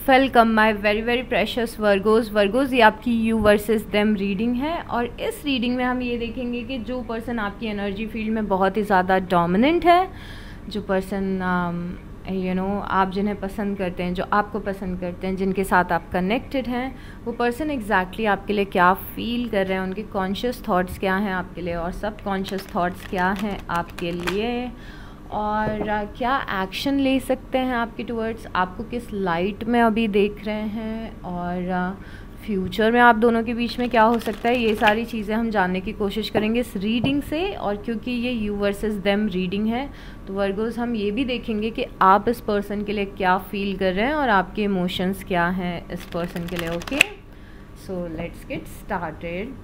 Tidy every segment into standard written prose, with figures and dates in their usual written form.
Welcome my very very precious Virgos. ये आपकी you versus them reading है और इस रीडिंग में हम ये देखेंगे कि जो पर्सन आपकी एनर्जी फील्ड में बहुत ही ज़्यादा डोमिनेंट है, जो पर्सन आप जिन्हें पसंद करते हैं, जो आपको पसंद करते हैं, जिनके साथ आप कनेक्टेड हैं, वो पर्सन एग्जैक्टली आपके लिए क्या फ़ील कर रहे हैं, उनके कॉन्शियस थॉट्स क्या हैं आपके लिए और सब कॉन्शियस थॉट्स क्या हैं आपके लिए, और क्या एक्शन ले सकते हैं आपके टुवर्ड्स, आपको किस लाइट में अभी देख रहे हैं, और फ्यूचर में आप दोनों के बीच में क्या हो सकता है। ये सारी चीज़ें हम जानने की कोशिश करेंगे इस रीडिंग से। और क्योंकि ये यू वर्सेस देम रीडिंग है तो वर्गोस हम ये भी देखेंगे कि आप इस पर्सन के लिए क्या फील कर रहे हैं और आपके इमोशंस क्या हैं इस पर्सन के लिए। Okay, so let's get started.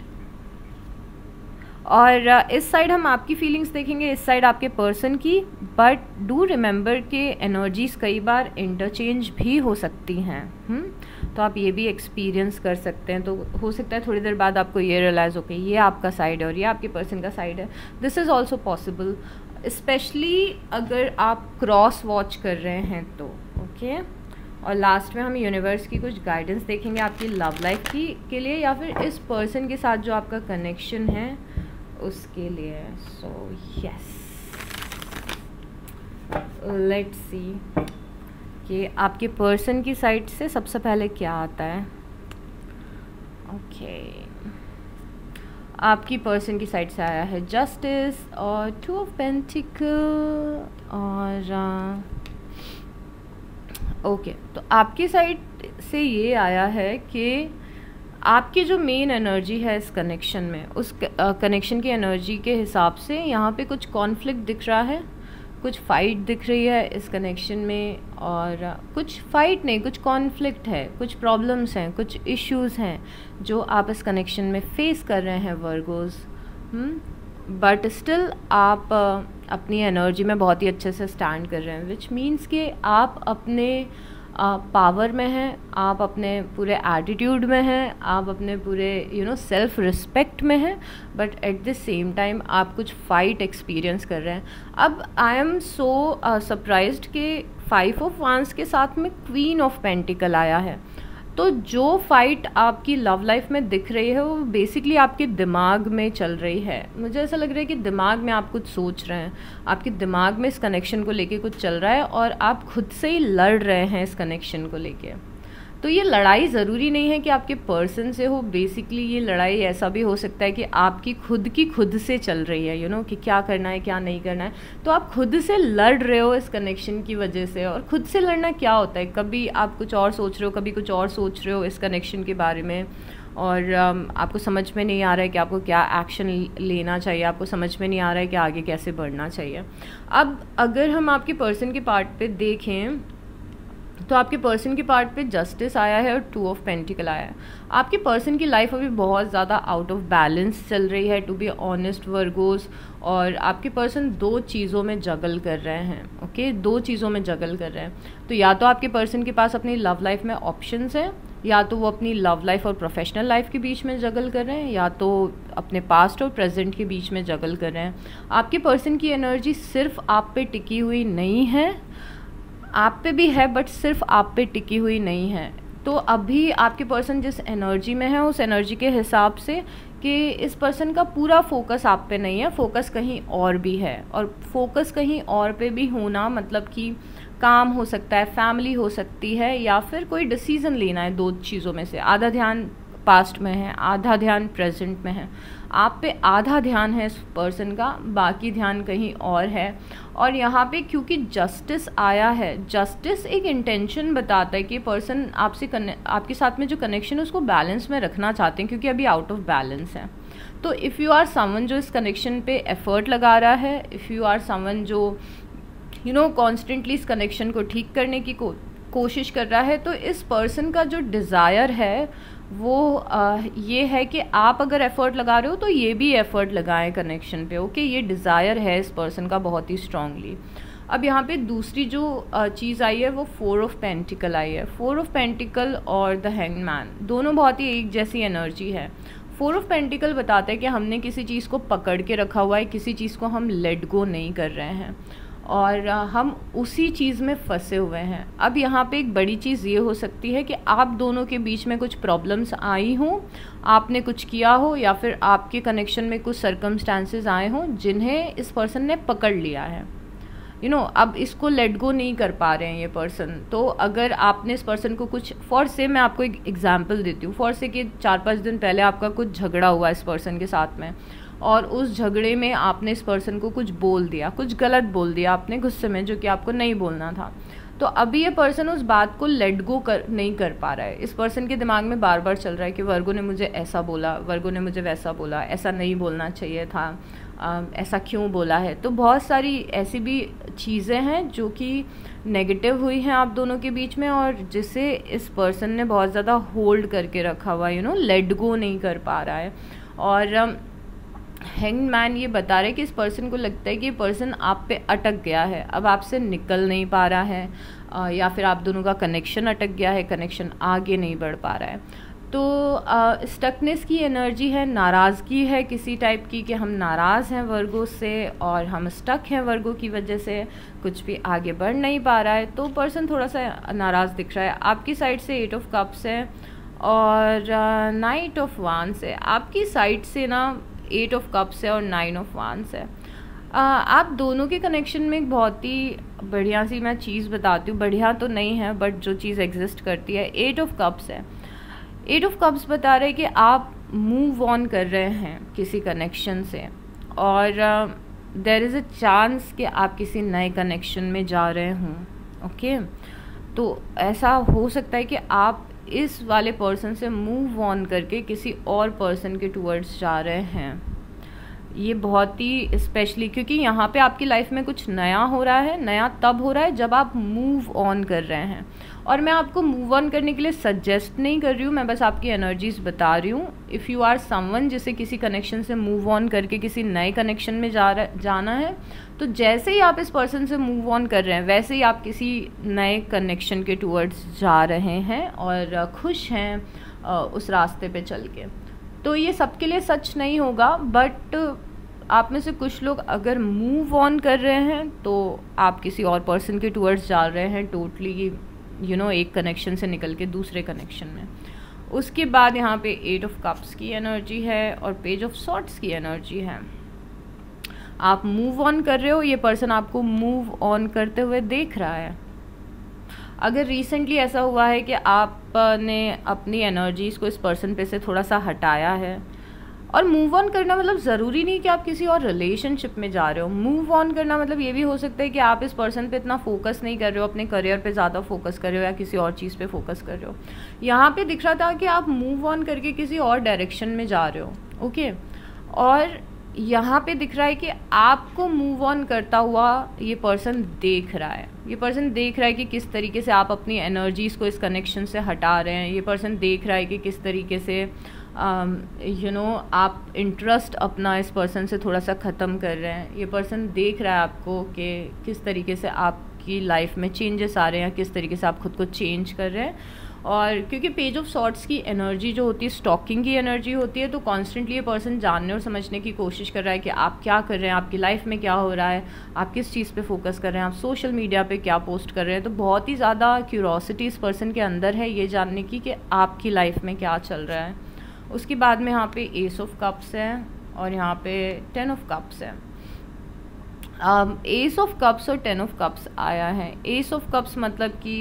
और इस साइड हम आपकी फीलिंग्स देखेंगे, इस साइड आपके पर्सन की, बट डू रिमेंबर कि एनर्जीज़ कई बार इंटरचेंज भी हो सकती हैं। तो आप ये भी एक्सपीरियंस कर सकते हैं। तो हो सकता है थोड़ी देर बाद आपको ये रियलाइज़ हो कि ये आपका साइड है और ये आपके पर्सन का साइड है। This is also possible, specially अगर आप क्रॉस वॉच कर रहे हैं तो। ओके, और लास्ट में हम यूनिवर्स की कुछ गाइडेंस देखेंगे आपकी लव लाइफ के लिए या फिर इस पर्सन के साथ जो आपका कनेक्शन है उसके लिए। सो यस, लेट्स सी कि आपके पर्सन की साइड से सबसे पहले क्या आता है। ओके, आपकी पर्सन की साइड से आया है जस्टिस और 2 ऑफ पेंटिकल और ओके, तो आपकी साइड से ये आया है कि आपकी जो मेन एनर्जी है इस कनेक्शन में, उस कनेक्शन की एनर्जी के हिसाब से यहाँ पे कुछ कॉन्फ्लिक्ट दिख रहा है, कुछ फाइट दिख रही है इस कनेक्शन में, और कुछ फाइट नहीं, कुछ कॉन्फ्लिक्ट है, कुछ प्रॉब्लम्स हैं, कुछ इश्यूज़ हैं जो आप इस कनेक्शन में फेस कर रहे हैं वर्गोज़। बट स्टिल आप अपनी एनर्जी में बहुत ही अच्छे से स्टैंड कर रहे हैं, विच मीन्स कि आप अपने पावर में हैं, आप अपने पूरे एटीट्यूड में हैं, आप अपने पूरे सेल्फ रिस्पेक्ट में हैं, but at the same time आप कुछ फाइट एक्सपीरियंस कर रहे हैं। अब आई एम सो सरप्राइज्ड कि 5 ऑफ वांस के साथ में क्वीन ऑफ पेंटिकल आया है। तो जो फाइट आपकी लव लाइफ में दिख रही है वो बेसिकली आपके दिमाग में चल रही है। मुझे ऐसा लग रहा है कि दिमाग में आप कुछ सोच रहे हैं, आपके दिमाग में इस कनेक्शन को लेके कुछ चल रहा है और आप खुद से ही लड़ रहे हैं इस कनेक्शन को लेके। तो ये लड़ाई ज़रूरी नहीं है कि आपके पर्सन से हो, बेसिकली ये लड़ाई ऐसा भी हो सकता है कि आपकी खुद से चल रही है, कि क्या करना है क्या नहीं करना है। तो आप खुद से लड़ रहे हो इस कनेक्शन की वजह से। और खुद से लड़ना क्या होता है, कभी आप कुछ और सोच रहे हो, कभी कुछ और सोच रहे हो इस कनेक्शन के बारे में, और आपको समझ में नहीं आ रहा है कि आपको क्या एक्शन लेना चाहिए, आपको समझ में नहीं आ रहा है कि आगे कैसे बढ़ना चाहिए। अब अगर हम आपके पर्सन के पार्ट पे देखें तो आपके पर्सन के पार्ट पे जस्टिस आया है और 2 ऑफ पेंटिकल आया है। आपके पर्सन की लाइफ अभी बहुत ज़्यादा आउट ऑफ बैलेंस चल रही है, टू बी ऑनेस्ट वर्गोस। और आपके पर्सन 2 चीज़ों में जगल कर रहे हैं। ओके, 2 चीज़ों में जगल कर रहे हैं। तो या तो आपके पर्सन के पास अपनी लव लाइफ में ऑप्शंस हैं, या तो वो अपनी लव लाइफ और प्रोफेशनल लाइफ के बीच में जगल कर रहे हैं, या तो अपने पास्ट और प्रेजेंट के बीच में जगल कर रहे हैं। आपके पर्सन की एनर्जी सिर्फ आप पे टिकी हुई नहीं है, आप पे भी है बट सिर्फ आप पे टिकी हुई नहीं है। तो अभी आपके पर्सन जिस एनर्जी में है उस एनर्जी के हिसाब से कि इस पर्सन का पूरा फोकस आप पे नहीं है, फोकस कहीं और भी है। और फोकस कहीं और पे भी होना मतलब कि काम हो सकता है, फैमिली हो सकती है, या फिर कोई डिसीज़न लेना है। 2 चीज़ों में से आधा ध्यान पास्ट में है, आधा ध्यान प्रेजेंट में है। आप पे आधा ध्यान है इस पर्सन का, बाकी ध्यान कहीं और है। और यहाँ पे क्योंकि जस्टिस आया है, जस्टिस एक इंटेंशन बताता है कि पर्सन आपके साथ में जो कनेक्शन है उसको बैलेंस में रखना चाहते हैं, क्योंकि अभी आउट ऑफ बैलेंस है। तो इफ़ यू आर समवन जो इस कनेक्शन पे एफर्ट लगा रहा है, इफ़ यू आर समवन जो कॉन्स्टेंटली इस कनेक्शन को ठीक करने की कोशिश कर रहा है, तो इस पर्सन का जो डिज़ायर है वो ये है कि आप अगर एफ़र्ट लगा रहे हो तो ये भी एफ़र्ट लगाएं कनेक्शन पे। ओके, ये डिज़ायर है इस पर्सन का बहुत ही स्ट्रांगली। अब यहाँ पे दूसरी जो चीज़ आई है वो 4 ऑफ पेंटिकल आई है। 4 ऑफ पेंटिकल और द हैंग्ड मैन दोनों बहुत ही एक जैसी एनर्जी है। 4 ऑफ पेंटिकल बताता है कि हमने किसी चीज़ को पकड़ के रखा हुआ है, किसी चीज़ को हम लेट गो नहीं कर रहे हैं। और हम उसी चीज़ में फंसे हुए हैं। अब यहाँ पे एक बड़ी चीज़ ये हो सकती है कि आप दोनों के बीच में कुछ प्रॉब्लम्स आई हों, आपने कुछ किया हो, या फिर आपके कनेक्शन में कुछ सर्कमस्टांसेस आए हों जिन्हें इस पर्सन ने पकड़ लिया है। अब इसको लेट गो नहीं कर पा रहे हैं ये पर्सन। तो अगर आपने इस पर्सन को कुछ, फॉर से मैं आपको एक एग्जांपल देती हूँ, फॉर से कि 4-5 दिन पहले आपका कुछ झगड़ा हुआ इस पर्सन के साथ में, और उस झगड़े में आपने इस पर्सन को कुछ बोल दिया, कुछ गलत बोल दिया आपने गुस्से में, जो कि आपको नहीं बोलना था। तो अभी ये पर्सन उस बात को लेट गो नहीं कर पा रहा है। इस पर्सन के दिमाग में बार बार चल रहा है कि वर्गो ने मुझे ऐसा बोला, वर्गो ने मुझे वैसा बोला, ऐसा नहीं बोलना चाहिए था, ऐसा क्यों बोला है। तो बहुत सारी ऐसी भी चीज़ें हैं जो कि नेगेटिव हुई हैं आप दोनों के बीच में, और जिसे इस पर्सन ने बहुत ज़्यादा होल्ड करके रखा हुआ, लेट गो नहीं कर पा रहा है। और हैंग्ड मैन ये बता रहे कि इस पर्सन को लगता है कि ये पर्सन आप पे अटक गया है, अब आपसे निकल नहीं पा रहा है, या फिर आप दोनों का कनेक्शन अटक गया है, कनेक्शन आगे नहीं बढ़ पा रहा है। तो स्टकनेस की एनर्जी है, नाराज़गी है किसी टाइप की, कि हम नाराज़ हैं वर्गो से और हम स्टक हैं वर्गो की वजह से, कुछ भी आगे बढ़ नहीं पा रहा है। तो पर्सन थोड़ा सा नाराज़ दिख रहा है। आपकी साइड से 8 ऑफ कप्स है और 9 ऑफ वांस है। आपकी साइड से ना 8 ऑफ कप्स है और 9 ऑफ वांस है। आप दोनों के कनेक्शन में एक बहुत ही बढ़िया सी मैं चीज़ बताती हूँ, बढ़िया तो नहीं है बट जो चीज़ एग्जिस्ट करती है, 8 ऑफ कप्स है। 8 ऑफ कप्स बता रहे हैं कि आप मूव ऑन कर रहे हैं किसी कनेक्शन से, और देयर इज़ अ चांस कि आप किसी नए कनेक्शन में जा रहे हों। ओके, तो ऐसा हो सकता है कि आप इस वाले पर्सन से मूव ऑन करके किसी और पर्सन के टूवर्ड्स जा रहे हैं। ये बहुत ही स्पेशली, क्योंकि यहाँ पे आपकी लाइफ में कुछ नया हो रहा है। नया तब हो रहा है जब आप मूव ऑन कर रहे हैं, और मैं आपको मूव ऑन करने के लिए सजेस्ट नहीं कर रही हूँ, मैं बस आपकी एनर्जीज बता रही हूँ। इफ़ यू आर समवन जिसे किसी कनेक्शन से मूव ऑन करके किसी नए कनेक्शन में जाना है, तो जैसे ही आप इस पर्सन से मूव ऑन कर रहे हैं वैसे ही आप किसी नए कनेक्शन के टूवर्ड्स जा रहे हैं और खुश हैं उस रास्ते पे चल के। तो ये सबके लिए सच नहीं होगा, बट आप में से कुछ लोग अगर मूव ऑन कर रहे हैं तो आप किसी और पर्सन के टूवर्ड्स जा रहे हैं, टोटली एक कनेक्शन से निकल के दूसरे कनेक्शन में। उसके बाद यहाँ पे 8 ऑफ कप्स की एनर्जी है और पेज ऑफ सॉर्ट्स की एनर्जी है। आप मूव ऑन कर रहे हो, ये पर्सन आपको मूव ऑन करते हुए देख रहा है। अगर रिसेंटली ऐसा हुआ है कि आपने अपनी एनर्जीज़ को इस पर्सन पे से थोड़ा सा हटाया है, और मूव ऑन करना मतलब ज़रूरी नहीं कि आप किसी और रिलेशनशिप में जा रहे हो। मूव ऑन करना मतलब ये भी हो सकता है कि आप इस पर्सन पे इतना फोकस नहीं कर रहे हो, अपने करियर पे ज़्यादा फोकस कर रहे हो या किसी और चीज़ पे फोकस कर रहे हो। यहाँ पे दिख रहा था कि आप मूव ऑन करके किसी और डायरेक्शन में जा रहे हो। ओके, और यहाँ पे दिख रहा है कि आपको मूव ऑन करता हुआ ये पर्सन देख रहा है। ये पर्सन देख रहा है कि किस तरीके से आप अपनी एनर्जीज़ को इस कनेक्शन से हटा रहे हैं। ये पर्सन देख रहा है कि किस तरीके से आप इंटरेस्ट अपना इस पर्सन से थोड़ा सा ख़त्म कर रहे हैं। ये पर्सन देख रहा है आपको कि किस तरीके से आपकी लाइफ में चेंजेस आ रहे हैं, किस तरीके से आप खुद को चेंज कर रहे हैं। और क्योंकि पेज ऑफ सॉर्ट्स की एनर्जी जो होती है स्टॉकिंग की एनर्जी होती है, तो कॉन्स्टेंटली ये पर्सन जानने और समझने की कोशिश कर रहा है कि आप क्या कर रहे हैं, आपकी लाइफ में क्या हो रहा है, आप किस चीज़ पे फोकस कर रहे हैं, आप सोशल मीडिया पे क्या पोस्ट कर रहे हैं। तो बहुत ही ज़्यादा क्यूरोसिटी इस पर्सन के अंदर है ये जानने की कि आपकी लाइफ में क्या चल रहा है। उसके बाद में यहाँ पे एस ऑफ कप्स है और यहाँ पे 10 ऑफ कप्स है। एस ऑफ कप्स और 10 ऑफ कप्स आया है। एस ऑफ कप्स मतलब कि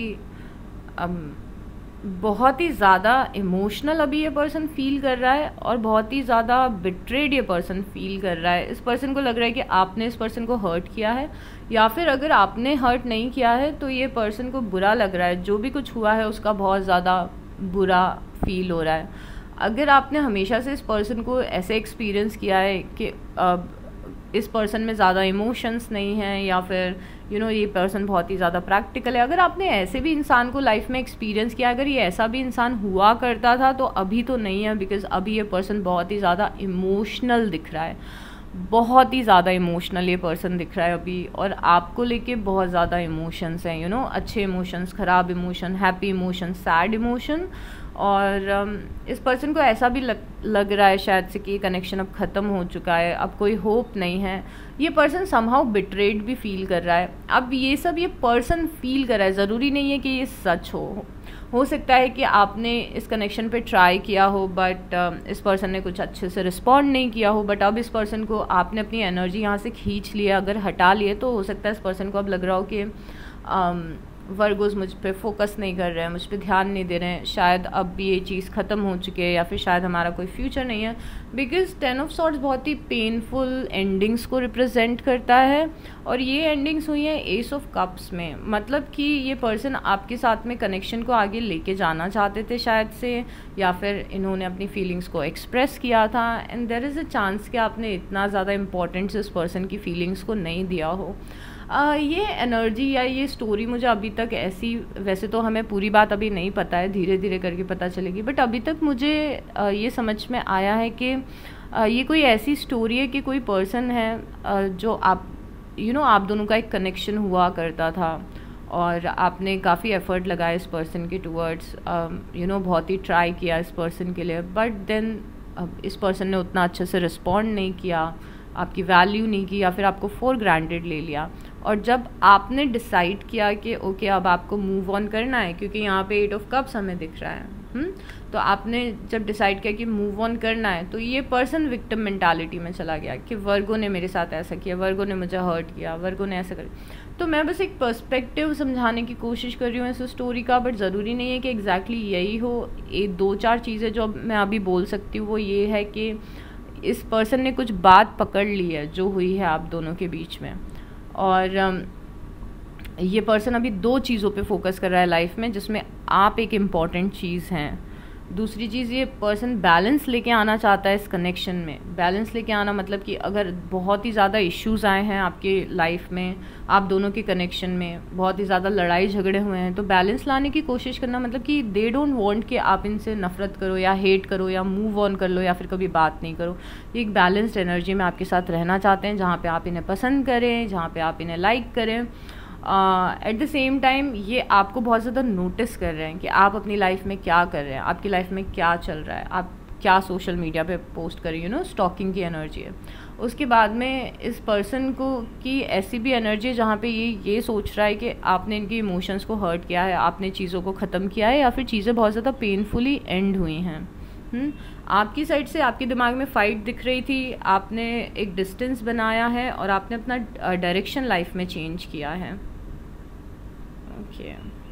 बहुत ही ज़्यादा इमोशनल अभी ये पर्सन फील कर रहा है और बहुत ही ज़्यादा बिट्रेड ये पर्सन फील कर रहा है। इस पर्सन को लग रहा है कि आपने इस पर्सन को हर्ट किया है, या फिर अगर आपने हर्ट नहीं किया है तो ये पर्सन को बुरा लग रहा है। जो भी कुछ हुआ है उसका बहुत ज़्यादा बुरा फील हो रहा है। अगर आपने हमेशा से इस पर्सन को ऐसे एक्सपीरियंस किया है कि इस पर्सन में ज़्यादा इमोशंस नहीं हैं, या फिर ये पर्सन बहुत ही ज़्यादा प्रैक्टिकल है, अगर आपने ऐसे भी इंसान को लाइफ में एक्सपीरियंस किया, अगर ये ऐसा भी इंसान हुआ करता था तो अभी तो नहीं है, बिकॉज अभी ये पर्सन बहुत ही ज़्यादा इमोशनल दिख रहा है, बहुत ही ज़्यादा इमोशनल ये पर्सन दिख रहा है अभी, और आपको लेके बहुत ज़्यादा इमोशंस हैं, अच्छे इमोशंस, ख़राब emotion, happy emotion, sad emotion. और इस पर्सन को ऐसा भी लग रहा है शायद से कि ये कनेक्शन अब ख़त्म हो चुका है, अब कोई होप नहीं है। ये पर्सन समहाउ बिट्रेड भी फील कर रहा है। अब ये सब ये पर्सन फील कर रहा है, ज़रूरी नहीं है कि ये सच हो सकता है कि आपने इस कनेक्शन पे ट्राई किया हो, बट इस पर्सन ने कुछ अच्छे से रिस्पॉन्ड नहीं किया हो, बट अब इस पर्सन को आपने अपनी एनर्जी यहाँ से खींच लिया, अगर हटा लिए, तो हो सकता है इस पर्सन को अब लग रहा हो कि वर्गोस मुझ पे फोकस नहीं कर रहे हैं, मुझ पे ध्यान नहीं दे रहे हैं, शायद अब ये चीज़ ख़त्म हो चुकी है, या फिर शायद हमारा कोई फ्यूचर नहीं है। बिकॉज 10 ऑफ सॉर्ड्स बहुत ही पेनफुल एंडिंग्स को रिप्रेजेंट करता है, और ये एंडिंग्स हुई हैं एस ऑफ कप्स में। मतलब कि ये पर्सन आपके साथ में कनेक्शन को आगे लेके जाना चाहते थे शायद से, या फिर इन्होंने अपनी फीलिंग्स को एक्सप्रेस किया था, and there is a chance कि आपने इतना ज़्यादा इम्पोर्टेंस इस पर्सन की फीलिंग्स को नहीं दिया हो। ये एनर्जी या ये स्टोरी मुझे अभी तक ऐसी, वैसे तो हमें पूरी बात अभी नहीं पता है, धीरे धीरे करके पता चलेगी, बट अभी तक मुझे ये समझ में आया है कि ये कोई ऐसी स्टोरी है कि कोई पर्सन है जो आप आप दोनों का एक कनेक्शन हुआ करता था, और आपने काफ़ी एफर्ट लगाया इस पर्सन के टूवर्ड्स, बहुत ही ट्राई किया इस पर्सन के लिए, बट देन इस पर्सन ने उतना अच्छे से रिस्पॉन्ड नहीं किया, आपकी वैल्यू नहीं की, या फिर आपको फॉर ग्रांटेड ले लिया। और जब आपने डिसाइड किया कि ओके अब आपको मूव ऑन करना है, क्योंकि यहाँ पे 8 ऑफ कप्स हमें दिख रहा है, तो आपने जब डिसाइड किया कि मूव ऑन करना है, तो ये पर्सन विक्टिम मेंटालिटी में चला गया कि वर्गो ने मेरे साथ ऐसा किया, वर्गो ने मुझे हर्ट किया, वर्गो ने ऐसा कर। तो मैं बस एक पर्सपेक्टिव समझाने की कोशिश कर रही हूँ इस स्टोरी का, बट ज़रूरी नहीं है कि एग्जैक्टली यही हो। ये 2-4 चीज़ें जो मैं अभी बोल सकती हूँ वो ये है कि इस पर्सन ने कुछ बात पकड़ ली है जो हुई है आप दोनों के बीच में, और ये पर्सन अभी 2 चीज़ों पे फोकस कर रहा है लाइफ में, जिसमें आप एक इम्पॉर्टेंट चीज़ हैं। दूसरी चीज़, ये पर्सन बैलेंस लेके आना चाहता है इस कनेक्शन में। बैलेंस लेके आना मतलब कि अगर बहुत ही ज़्यादा इश्यूज़ आए हैं आपके लाइफ में, आप दोनों के कनेक्शन में बहुत ही ज़्यादा लड़ाई झगड़े हुए हैं, तो बैलेंस लाने की कोशिश करना, मतलब कि दे डोंट वांट कि आप इनसे नफ़रत करो या हेट करो या मूव ऑन कर लो या फिर कभी बात नहीं करो। ये एक बैलेंस्ड एनर्जी में आपके साथ रहना चाहते हैं, जहाँ पर आप इन्हें पसंद करें, जहाँ पर आप इन्हें लाइक करें। एट द सेम टाइम ये आपको बहुत ज़्यादा नोटिस कर रहे हैं कि आप अपनी लाइफ में क्या कर रहे हैं, आपकी लाइफ में क्या चल रहा है, आप क्या सोशल मीडिया पे पोस्ट कर रही हो, स्टॉकिंग की एनर्जी है। उसके बाद में इस पर्सन को की ऐसी भी एनर्जी है जहाँ पे ये सोच रहा है कि आपने इनके इमोशंस को हर्ट किया है, आपने चीज़ों को ख़त्म किया है, या फिर चीज़ें बहुत ज़्यादा पेनफुली एंड हुई हैं। आपकी साइड से आपके दिमाग में फ़ाइट दिख रही थी, आपने एक डिस्टेंस बनाया है, और आपने अपना डायरेक्शन लाइफ में चेंज किया है। ओके,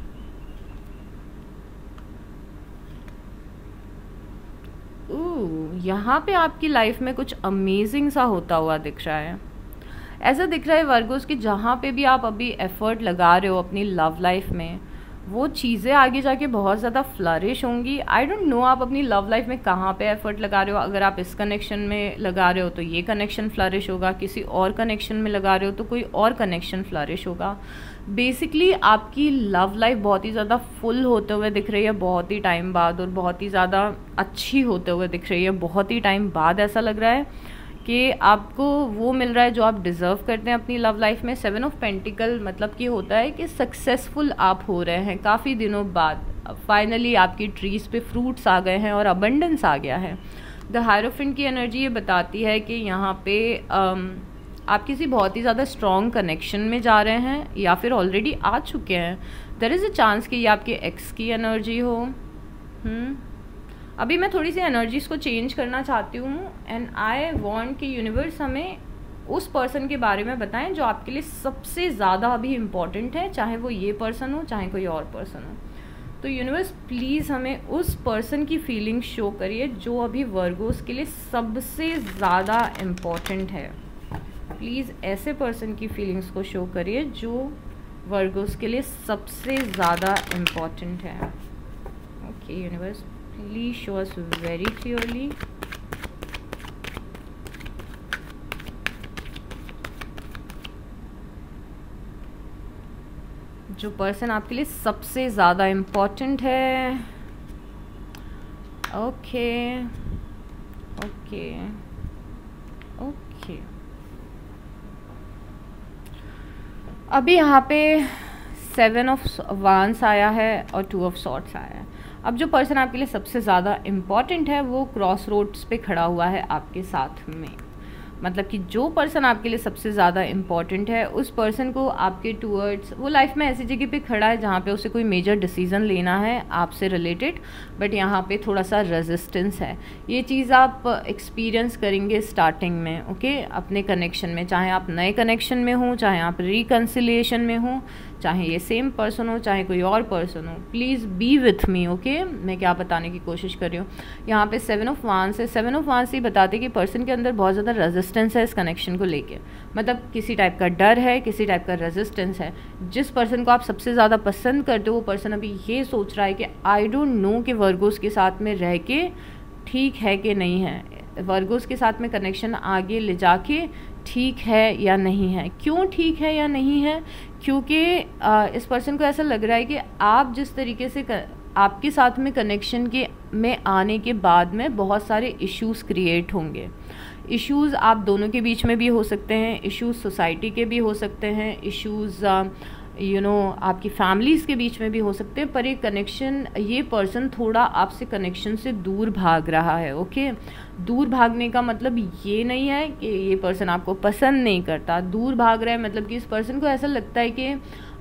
यहाँ पे आपकी लाइफ में कुछ अमेजिंग सा होता हुआ दिख रहा है। ऐसा दिख रहा है वर्गोस कि जहाँ पे भी आप अभी एफर्ट लगा रहे हो अपनी लव लाइफ में, वो चीज़ें आगे जाके बहुत ज़्यादा फ्लरिश होंगी। आई डोंट नो आप अपनी लव लाइफ में कहाँ पे एफर्ट लगा रहे हो। अगर आप इस कनेक्शन में लगा रहे हो तो ये कनेक्शन फ्लरिश होगा, किसी और कनेक्शन में लगा रहे हो तो कोई और कनेक्शन फ्लरिश होगा। बेसिकली आपकी लव लाइफ बहुत ही ज़्यादा फुल होते हुए दिख रही है बहुत ही टाइम बाद, और बहुत ही ज़्यादा अच्छी होते हुए दिख रही है बहुत ही टाइम बाद। ऐसा लग रहा है कि आपको वो मिल रहा है जो आप डिज़र्व करते हैं अपनी लव लाइफ में। 7 ऑफ पेंटिकल मतलब कि होता है कि सक्सेसफुल आप हो रहे हैं काफ़ी दिनों बाद, फाइनली आपकी ट्रीज़ पे फ्रूट्स आ गए हैं और अबंडेंस आ गया है। द हायरोफेंट की एनर्जी ये बताती है कि यहाँ पे आप किसी बहुत ही ज़्यादा स्ट्रॉन्ग कनेक्शन में जा रहे हैं या फिर ऑलरेडी आ चुके हैं। देयर इज़ अ चांस कि ये आपके एक्स की एनर्जी हो। अभी मैं थोड़ी सी एनर्जीज़ को चेंज करना चाहती हूँ, एंड आई वांट कि यूनिवर्स हमें उस पर्सन के बारे में बताएं जो आपके लिए सबसे ज़्यादा अभी इम्पॉर्टेंट है, चाहे वो ये पर्सन हो चाहे कोई और पर्सन हो। तो यूनिवर्स प्लीज़ हमें उस पर्सन की फीलिंग शो करिए जो अभी वर्गोस के लिए सबसे ज़्यादा इम्पॉर्टेंट है। प्लीज़ ऐसे पर्सन की फीलिंग्स को शो करिए जो वर्गोस के लिए सबसे ज़्यादा इम्पॉर्टेंट है। Okay universe, please show us very clearly. जो पर्सन आपके लिए सबसे ज़्यादा इम्पॉर्टेंट है। ओके ओके ओके अभी यहाँ पे 7 ऑफ वांस आया है और 2 ऑफ सॉर्ड्स आया है। अब जो पर्सन आपके लिए सबसे ज़्यादा इम्पॉर्टेंट है वो क्रॉस रोड्स पे खड़ा हुआ है आपके साथ में। मतलब कि जो पर्सन आपके लिए सबसे ज़्यादा इम्पॉर्टेंट है उस पर्सन को आपके टूवर्ड्स, वो लाइफ में ऐसी जगह पे खड़ा है जहाँ पे उसे कोई मेजर डिसीज़न लेना है आपसे रिलेटेड, बट यहाँ पे थोड़ा सा रेजिस्टेंस है। ये चीज़ आप एक्सपीरियंस करेंगे स्टार्टिंग में, ओके, अपने कनेक्शन में, चाहे आप नए कनेक्शन में हो, चाहे आप रिकन्सिलिएशन में हो, चाहे ये सेम पर्सन हो, चाहे कोई और पर्सन हो। Please be with me, okay, मैं क्या बताने की कोशिश कर रही हूँ। यहाँ पे 7 ऑफ वांस है। 7 ऑफ वांस ये बताते कि पर्सन के अंदर बहुत ज़्यादा रेजिस्टेंस है इस कनेक्शन को लेके, मतलब किसी टाइप का डर है, किसी टाइप का रेजिस्टेंस है। जिस पर्सन को आप सबसे ज़्यादा पसंद करते हो वो पर्सन अभी ये सोच रहा है कि आई डोंट नो कि वर्गोस के साथ में रह के ठीक है कि नहीं है, वर्गोस के साथ में कनेक्शन आगे ले जाके ठीक है या नहीं है। क्यों ठीक है या नहीं है? क्योंकि इस पर्सन को ऐसा लग रहा है कि आप जिस तरीके से आपके साथ में कनेक्शन के में आने के बाद में बहुत सारे इश्यूज़ क्रिएट होंगे। इश्यूज़ आप दोनों के बीच में भी हो सकते हैं, इश्यूज़ सोसाइटी के भी हो सकते हैं, इश्यूज़ आपकी फैमिलीज़ के बीच में भी हो सकते हैं। पर ये कनेक्शन, ये पर्सन थोड़ा आपसे कनेक्शन से दूर भाग रहा है, ओके। दूर भागने का मतलब ये नहीं है कि ये पर्सन आपको पसंद नहीं करता। दूर भाग रहा है मतलब कि इस पर्सन को ऐसा लगता है कि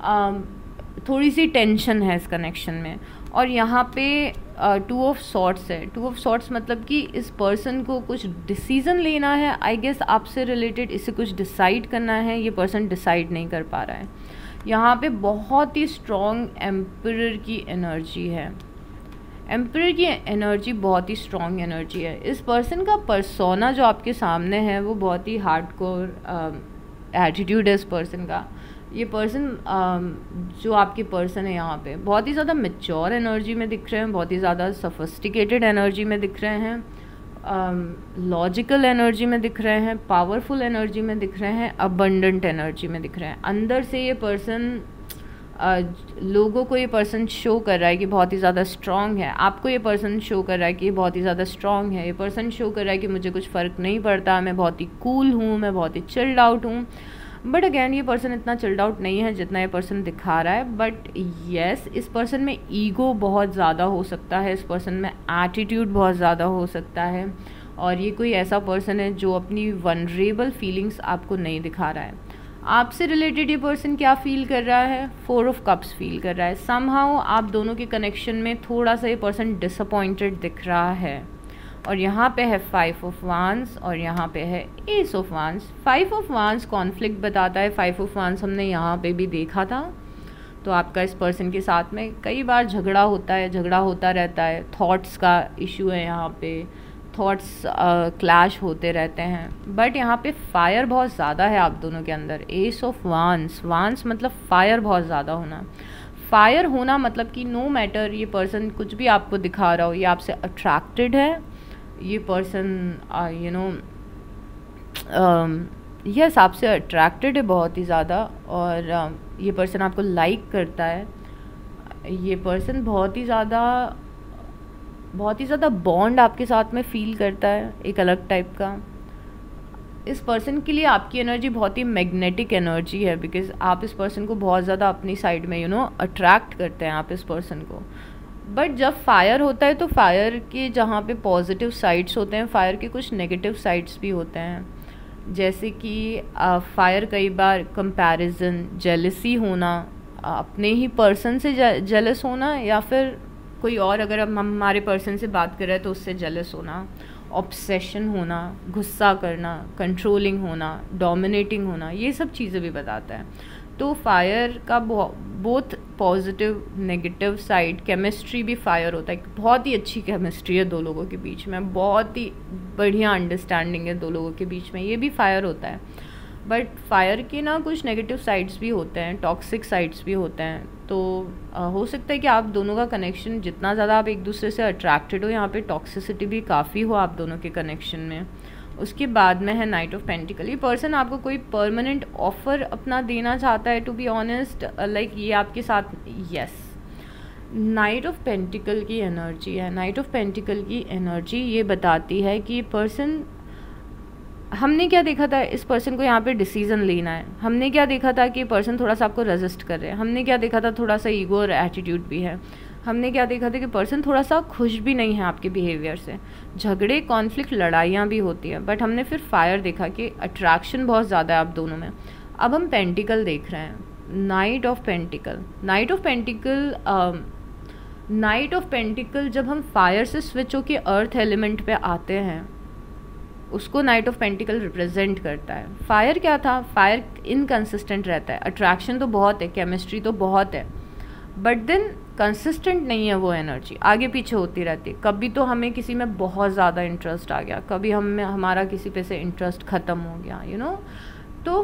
थोड़ी सी टेंशन है इस कनेक्शन में। और यहाँ पे 2 ऑफ सॉर्ड्स है। 2 ऑफ सॉर्ड्स मतलब कि इस पर्सन को कुछ डिसीज़न लेना है, आई गेस आपसे रिलेटेड, इसे कुछ डिसाइड करना है, ये पर्सन डिसाइड नहीं कर पा रहा है। यहाँ पे बहुत ही स्ट्रॉन्ग एम्परर की एनर्जी है। एम्परर की एनर्जी बहुत ही स्ट्रॉन्ग एनर्जी है। इस पर्सन का पर्सोना जो आपके सामने है वो बहुत ही हार्डकोर एटीट्यूड है इस पर्सन का। ये पर्सन जो आपके पर्सन है यहाँ पे बहुत ही ज़्यादा मैच्योर एनर्जी में दिख रहे हैं, बहुत ही ज़्यादा सोफिस्टिकेटेड एनर्जी में दिख रहे हैं, लॉजिकल एनर्जी में दिख रहे हैं, पावरफुल एनर्जी में दिख रहे हैं, अबंडेंट एनर्जी में दिख रहे हैं। अंदर से ये पर्सन लोगों को ये पर्सन शो कर रहा है कि बहुत ही ज़्यादा स्ट्रॉन्ग है। आपको ये पर्सन शो कर रहा है कि ये बहुत ही ज़्यादा स्ट्रॉन्ग है। ये पर्सन शो कर रहा है कि मुझे कुछ फ़र्क नहीं पड़ता, मैं बहुत ही कूल हूँ, मैं बहुत ही चिल्ड आउट हूँ। बट अगैन ये पर्सन इतना चिल्ड आउट नहीं है जितना ये पर्सन दिखा रहा है। बट येस, इस पर्सन में ईगो बहुत ज़्यादा हो सकता है, इस पर्सन में एटीट्यूड बहुत ज़्यादा हो सकता है। और ये कोई ऐसा पर्सन है जो अपनी वनरेबल फीलिंग्स आपको नहीं दिखा रहा है। आपसे रिलेटेड ये पर्सन क्या फील कर रहा है? 4 ऑफ कप्स फील कर रहा है। समहाउ आप दोनों के कनेक्शन में थोड़ा सा ये पर्सन डिसअपॉइंटेड दिख रहा है। और यहाँ पे है 5 ऑफ वांस और यहाँ पे है एस ऑफ वांस। 5 ऑफ वांस कॉन्फ्लिक्ट बताता है। 5 ऑफ वांस हमने यहाँ पे भी देखा था। तो आपका इस पर्सन के साथ में कई बार झगड़ा होता है, झगड़ा होता रहता है, थॉट्स का इशू है यहाँ पे, थॉट्स क्लैश होते रहते हैं। बट यहाँ पे फायर बहुत ज़्यादा है आप दोनों के अंदर। एस ऑफ वांस, वांस मतलब फायर बहुत ज़्यादा होना। फायर होना मतलब कि नो मैटर ये पर्सन कुछ भी आपको दिखा रहा हो, ये आपसे अट्रैक्टेड है, ये पर्सन यस आपसे अट्रैक्टेड है बहुत ही ज़्यादा। और ये पर्सन आपको लाइक करता है। ये पर्सन बहुत ही ज़्यादा बॉन्ड आपके साथ में फील करता है, एक अलग टाइप का। इस पर्सन के लिए आपकी एनर्जी बहुत ही मैग्नेटिक एनर्जी है, बिकॉज आप इस पर्सन को बहुत ज़्यादा अपनी साइड में अट्रैक्ट करते हैं आप इस पर्सन को। बट जब फायर होता है तो फायर के जहाँ पे पॉजिटिव साइड्स होते हैं, फायर के कुछ नेगेटिव साइड्स भी होते हैं। जैसे कि फायर कई बार कंपैरिजन, जेलसी होना, अपने ही पर्सन से जेलस होना, या फिर कोई और अगर हम हमारे पर्सन से बात कर रहे हैं तो उससे जेलस होना, ऑब्सेशन होना, गुस्सा करना, कंट्रोलिंग होना, डोमिनेटिंग होना, ये सब चीज़ें भी बताता है। तो फायर का both positive negative side, chemistry भी फायर होता है। बहुत ही अच्छी केमिस्ट्री है दो लोगों के बीच में, बहुत ही बढ़िया अंडरस्टैंडिंग है दो लोगों के बीच में, ये भी फायर होता है। बट फायर के ना कुछ नेगेटिव साइड्स भी होते हैं, टॉक्सिक साइड्स भी होते हैं। तो हो सकता है कि आप दोनों का कनेक्शन जितना ज़्यादा आप एक दूसरे से अट्रैक्टेड हो, यहाँ पे टॉक्सिसिटी भी काफ़ी हो आप दोनों के कनेक्शन में। उसके बाद में है नाइट ऑफ पेंटिकल। ये पर्सन आपको कोई परमानेंट ऑफर अपना देना चाहता है, टू बी ऑनेस्ट, लाइक ये आपके साथ, यस। नाइट ऑफ पेंटिकल की एनर्जी है। नाइट ऑफ पेंटिकल की एनर्जी ये बताती है कि पर्सन हमने क्या देखा था, इस पर्सन को यहाँ पे डिसीजन लेना है। हमने क्या देखा था कि पर्सन थोड़ा सा आपको रेजिस्ट कर रहे हैं। हमने क्या देखा था, थोड़ा सा ईगो और एटीट्यूड भी है। हमने क्या देखा था कि पर्सन थोड़ा सा खुश भी नहीं है आपके बिहेवियर से। झगड़े, कॉन्फ्लिक्ट, लड़ाइयाँ भी होती है, बट हमने फिर फायर देखा कि अट्रैक्शन बहुत ज़्यादा है आप दोनों में। अब हम पेंटिकल देख रहे हैं, knight of pentacle. Knight of pentacle जब हम फायर से स्विच होके अर्थ एलिमेंट पे आते हैं, उसको नाइट ऑफ पेंटिकल रिप्रेजेंट करता है। फायर क्या था, फायर इनकंसिस्टेंट रहता है। अट्रैक्शन तो बहुत है, केमिस्ट्री तो बहुत है, बट देन कंसिस्टेंट नहीं है वो एनर्जी, आगे पीछे होती रहती है। कभी तो हमें किसी में बहुत ज़्यादा इंटरेस्ट आ गया, कभी हमारा किसी पे से इंटरेस्ट ख़त्म हो गया, तो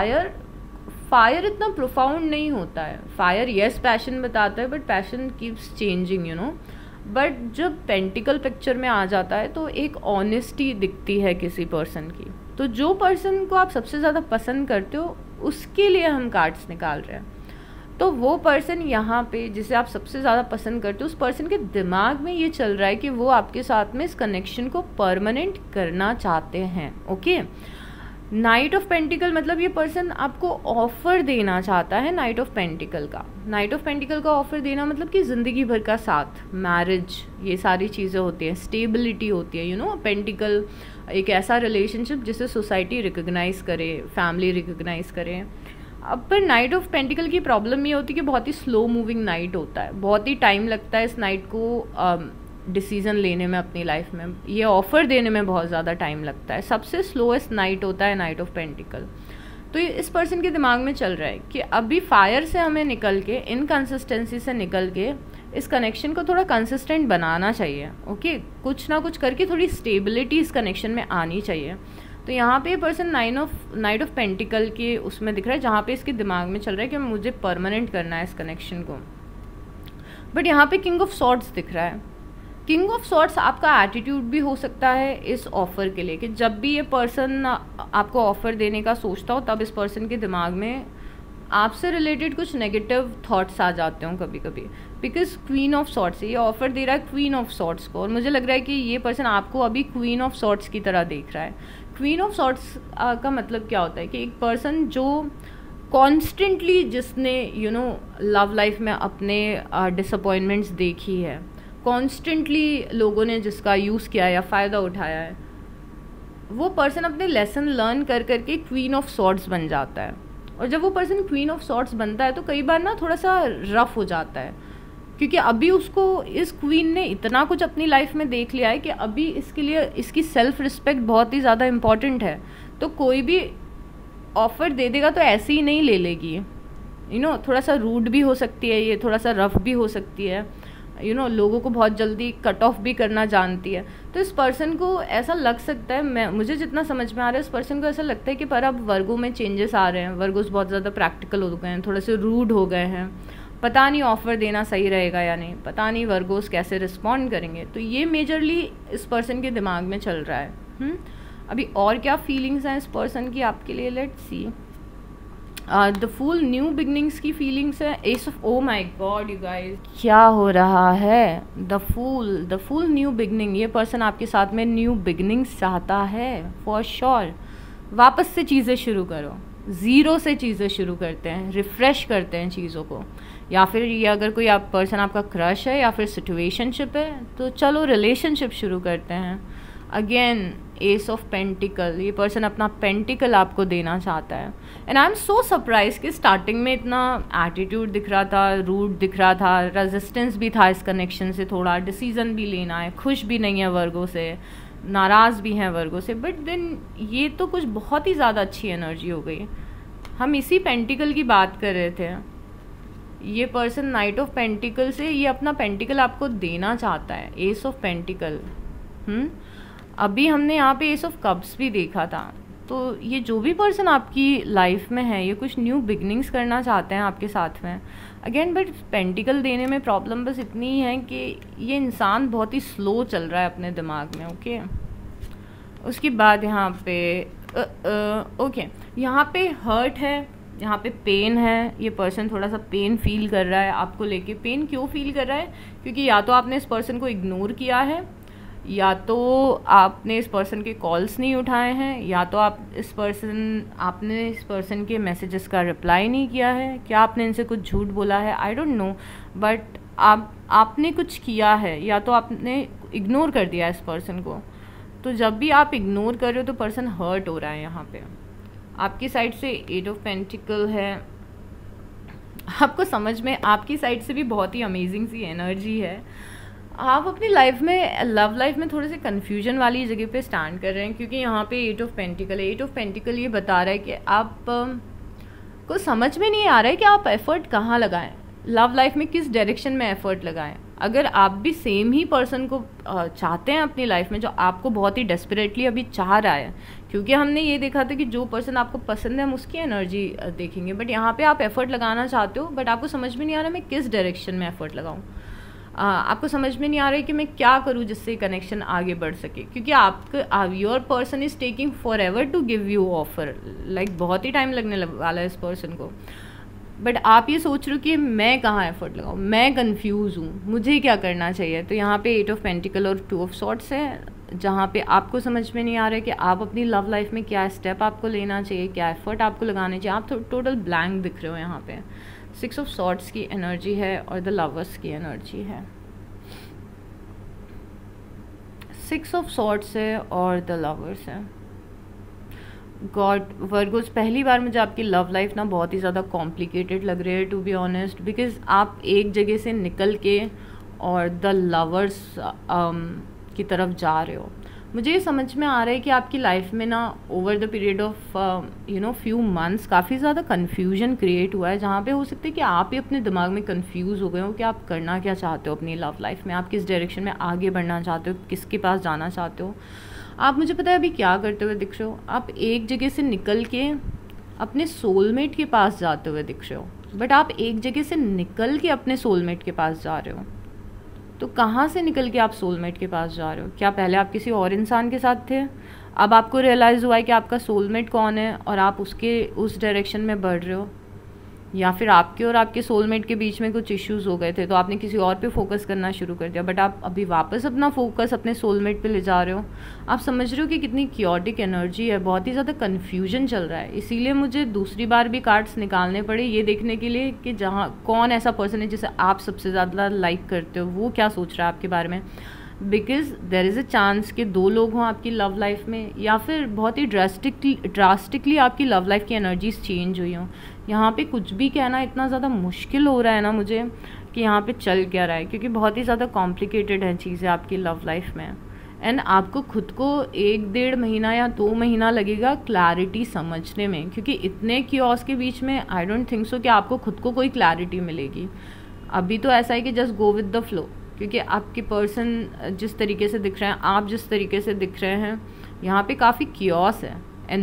फायर इतना प्रोफाउंड नहीं होता है। फायर येस पैशन बताता है, but passion keeps changing, but जब पेंटिकल पिक्चर में आ जाता है तो एक ऑनेस्टी दिखती है किसी पर्सन की। तो जो पर्सन को आप सबसे ज़्यादा पसंद करते हो, उसके लिए हम कार्ड्स निकाल रहे हैं। तो वो पर्सन यहाँ पे जिसे आप सबसे ज़्यादा पसंद करते हो, उस पर्सन के दिमाग में ये चल रहा है कि वो आपके साथ में इस कनेक्शन को परमानेंट करना चाहते हैं। ओके, नाइट ऑफ पेंटिकल मतलब ये पर्सन आपको ऑफर देना चाहता है नाइट ऑफ पेंटिकल का। नाइट ऑफ पेंटिकल का ऑफर देना मतलब कि ज़िंदगी भर का साथ, मैरिज, ये सारी चीज़ें होती हैं, स्टेबिलिटी होती है। पेंटिकल एक ऐसा रिलेशनशिप जिसे सोसाइटी रिकग्नाइज़ करे, फैमिली रिकग्नाइज़ करे। अब पर नाइट ऑफ पेंटिकल की प्रॉब्लम ये होती है कि बहुत ही स्लो मूविंग नाइट होता है, बहुत ही टाइम लगता है इस नाइट को डिसीज़न लेने में अपनी लाइफ में, ये ऑफ़र देने में बहुत ज़्यादा टाइम लगता है। सबसे स्लोएस्ट नाइट होता है नाइट ऑफ पेंटिकल। तो ये इस पर्सन के दिमाग में चल रहा है कि अभी फायर से हमें निकल के, इनकंसिस्टेंसी से निकल के इस कनेक्शन को थोड़ा कंसिस्टेंट बनाना चाहिए। ओके, कुछ ना कुछ करके थोड़ी स्टेबिलिटी इस कनेक्शन में आनी चाहिए। तो यहाँ पे ये पर्सन नाइट ऑफ पेंटिकल के उसमें दिख रहा है, जहाँ पे इसके दिमाग में चल रहा है कि मुझे परमानेंट करना है इस कनेक्शन को। बट यहाँ पे किंग ऑफ सॉर्ड्स दिख रहा है। किंग ऑफ सॉर्ड्स आपका एटीट्यूड भी हो सकता है इस ऑफ़र के लिए, कि जब भी ये पर्सन आपको ऑफ़र देने का सोचता हो, तब इस पर्सन के दिमाग में आपसे रिलेटेड कुछ नेगेटिव थॉट्स आ जाते हों कभी कभी। बिकॉज क्वीन ऑफ सॉर्ड्स, ये ऑफ़र दे रहा है क्वीन ऑफ सॉर्ड्स को, और मुझे लग रहा है कि ये पर्सन आपको अभी क्वीन ऑफ सॉर्ड्स की तरह देख रहा है। क्वीन ऑफ सॉर्ड्स का मतलब क्या होता है कि एक पर्सन जो कॉन्स्टेंटली, जिसने लव लाइफ में अपने डिसअपॉइंटमेंट्स देखी है, कॉन्स्टेंटली लोगों ने जिसका यूज़ किया या फ़ायदा उठाया है, वो पर्सन अपने लेसन लर्न कर करके क्वीन ऑफ सॉर्ड्स बन जाता है। और जब वो पर्सन क्वीन ऑफ सॉर्ड्स बनता है तो कई बार ना थोड़ा सा रफ हो जाता है, क्योंकि अभी उसको इस क्वीन ने इतना कुछ अपनी लाइफ में देख लिया है कि अभी इसके लिए इसकी सेल्फ रिस्पेक्ट बहुत ही ज़्यादा इम्पॉर्टेंट है। तो कोई भी ऑफ़र दे देगा तो ऐसे ही नहीं ले लेगी, थोड़ा सा रूड भी हो सकती है, ये थोड़ा सा रफ भी हो सकती है, लोगों को बहुत जल्दी कट ऑफ भी करना जानती है। तो इस पर्सन को ऐसा लग सकता है, मुझे जितना समझ में आ रहा है, इस पर्सन को ऐसा लगता है कि पर अब वर्गों में चेंजेस आ रहे हैं, वर्गोस बहुत ज़्यादा प्रैक्टिकल हो गए हैं, थोड़े से रूड हो गए हैं, पता नहीं ऑफ़र देना सही रहेगा या नहीं, पता नहीं वर्गोस कैसे रिस्पॉन्ड करेंगे। तो ये मेजरली इस पर्सन के दिमाग में चल रहा है। अभी और क्या फीलिंग्स हैं इस पर्सन की आपके लिए, let's see. The fool new beginnings की फीलिंग्स है। Ace of, oh my god you guys, क्या हो रहा है? The fool new beginning. ये पर्सन आपके साथ में न्यू बिगनिंग्स चाहता है फॉर श्योर। वापस से चीज़ें शुरू करो, ज़ीरो से चीज़ें शुरू करते हैं, रिफ़्रेश करते हैं चीज़ों को। या फिर ये अगर कोई पर्सन आपका क्रश है या फिर सिचुएशनशिप है, तो चलो रिलेशनशिप शुरू करते हैं। अगेन एस ऑफ पेंटिकल, ये पर्सन अपना पेंटिकल आपको देना चाहता है। And I am so surprise कि स्टार्टिंग में इतना एटीट्यूड दिख रहा था, रूड दिख रहा था, रेजिस्टेंस भी था इस कनेक्शन से, थोड़ा डिसीजन भी लेना है, खुश भी नहीं है वर्गों से, नाराज़ भी हैं वर्गों से। बट देन ये तो कुछ बहुत ही ज़्यादा अच्छी एनर्जी हो गई। हम इसी पेंटिकल की बात कर रहे थे। ये पर्सन नाइट ऑफ पेंटिकल से ये अपना पेंटिकल आपको देना चाहता है, एस ऑफ पेंटिकल। अभी हमने यहाँ पे एस ऑफ कप्स भी देखा था। तो ये जो भी पर्सन आपकी लाइफ में है, ये कुछ न्यू बिगनिंग्स करना चाहते हैं आपके साथ में। अगेन बट पेंटिकल देने में प्रॉब्लम बस इतनी ही है कि ये इंसान बहुत ही स्लो चल रहा है अपने दिमाग में। ओके, उसके बाद यहाँ पे ओके, यहाँ पे हर्ट है, यहाँ पे पेन है। ये पर्सन थोड़ा सा पेन फील कर रहा है आपको लेके। पेन क्यों फील कर रहा है? क्योंकि या तो आपने इस पर्सन को इग्नोर किया है, या तो आपने इस पर्सन के कॉल्स नहीं उठाए हैं, या तो आपने इस पर्सन के मैसेजेस का रिप्लाई नहीं किया है, क्या आपने इनसे कुछ झूठ बोला है, आई डोंट नो, बट आपने कुछ किया है, या तो आपने इग्नोर कर दिया इस पर्सन को। तो जब भी आप इग्नोर कर रहे हो तो पर्सन हर्ट हो रहा है। यहाँ पे आपकी साइड से 8 ऑफ पेंटिकल है, आपको समझ में आपकी साइड से भी बहुत ही अमेजिंग सी एनर्जी है। आप अपनी लाइफ में, लव लाइफ में थोड़े से कन्फ्यूजन वाली जगह पे स्टैंड कर रहे हैं, क्योंकि यहाँ पे 8 ऑफ पेंटिकल है। 8 ऑफ पेंटिकल ये बता रहा है कि आप को समझ में नहीं आ रहा है कि आप एफर्ट कहाँ लगाएं, लव लाइफ में किस डायरेक्शन में एफर्ट लगाएं। अगर आप भी सेम ही पर्सन को चाहते हैं अपनी लाइफ में, जो आपको बहुत ही डेस्परेटली अभी चाह रहा है, क्योंकि हमने ये देखा था कि जो पर्सन आपको पसंद है हम उसकी एनर्जी देखेंगे, बट यहाँ पे आप एफर्ट लगाना चाहते हो, बट आपको समझ में नहीं आ रहा मैं किस डायरेक्शन में एफर्ट लगाऊं। आपको समझ में नहीं आ रहा है कि मैं क्या करूं जिससे कनेक्शन आगे बढ़ सके, क्योंकि आपका your person is taking forever to give you offer, like बहुत ही टाइम लगने वाला है इस पर्सन को। बट आप ये सोच रहे हो कि मैं कहाँ एफर्ट लगाऊँ, मैं कंफ्यूज हूँ, मुझे क्या करना चाहिए। तो यहाँ पे 8 ऑफ पेंटिकल और 2 ऑफ सॉर्ड्स है, जहाँ पे आपको समझ में नहीं आ रहा है कि आप अपनी लव लाइफ में क्या स्टेप आपको लेना चाहिए, क्या एफर्ट आपको लगाने चाहिए। आप टोटल ब्लैंक दिख रहे हो यहाँ पे। 6 ऑफ सॉर्ड्स की एनर्जी है और द लवर्स की एनर्जी है। 6 ऑफ सॉर्ड्स है और द लवर्स है। गॉड वर्गोस, पहली बार मुझे आपकी लव लाइफ ना बहुत ही ज़्यादा कॉम्प्लिकेटेड लग रही है, टू बी ऑनेस्ट, बिकॉज आप एक जगह से निकल के और द लवर्स की तरफ जा रहे हो। मुझे ये समझ में आ रहा है कि आपकी लाइफ में ना over the period of few months काफ़ी ज़्यादा कन्फ्यूजन क्रिएट हुआ है, जहाँ पे हो सकता है कि आप ही अपने दिमाग में कन्फ्यूज़ हो गए हो कि आप करना क्या चाहते हो अपनी लव लाइफ में, आप किस डायरेक्शन में आगे बढ़ना चाहते हो, किसके पास जाना चाहते हो। आप, मुझे पता है अभी क्या करते हुए दिख रहे हो, आप एक जगह से निकल के अपने सोलमेट के पास जाते हुए दिख रहे हो, बट आप एक जगह से निकल के अपने सोलमेट के पास जा रहे हो। तो कहाँ से निकल के आप सोलमेट के पास जा रहे हो? क्या पहले आप किसी और इंसान के साथ थे, अब आपको रियलाइज़ हुआ है कि आपका सोलमेट कौन है और आप उस डायरेक्शन में बढ़ रहे हो, या फिर आपके और आपके सोलमेट के बीच में कुछ इश्यूज़ हो गए थे तो आपने किसी और पे फोकस करना शुरू कर दिया, बट आप अभी वापस अपना फोकस अपने सोलमेट पे ले जा रहे हो। आप समझ रहे हो कि कितनी क्योटिक एनर्जी है, बहुत ही ज़्यादा कन्फ्यूजन चल रहा है। इसीलिए मुझे दूसरी बार भी कार्ड्स निकालने पड़े ये देखने के लिए कि जहाँ कौन ऐसा पर्सन है जिसे आप सबसे ज़्यादा लाइक करते हो, वो क्या सोच रहा है आपके बारे में। Because there is a chance कि 2 लोग हों आपकी लव लाइफ में, या फिर बहुत ही ड्रास्टिकली आपकी लव लाइफ की एनर्जीज चेंज हुई हों। यहाँ पे कुछ भी कहना इतना ज़्यादा मुश्किल हो रहा है ना मुझे कि यहाँ पे चल क्या रहा है, क्योंकि बहुत ही ज़्यादा कॉम्प्लिकेटेड है चीज़ें आपकी लव लाइफ में। एंड आपको खुद को 1-1.5 महीना या 2 महीना लगेगा क्लैरिटी समझने में, क्योंकि इतने क्योस के बीच में आई डोंट थिंक सो कि आपको खुद को कोई क्लैरिटी मिलेगी। अभी तो ऐसा है कि just go with the flow, क्योंकि आपके पर्सन जिस तरीके से दिख रहे हैं, आप जिस तरीके से दिख रहे हैं, यहाँ पे काफ़ी क्योस है।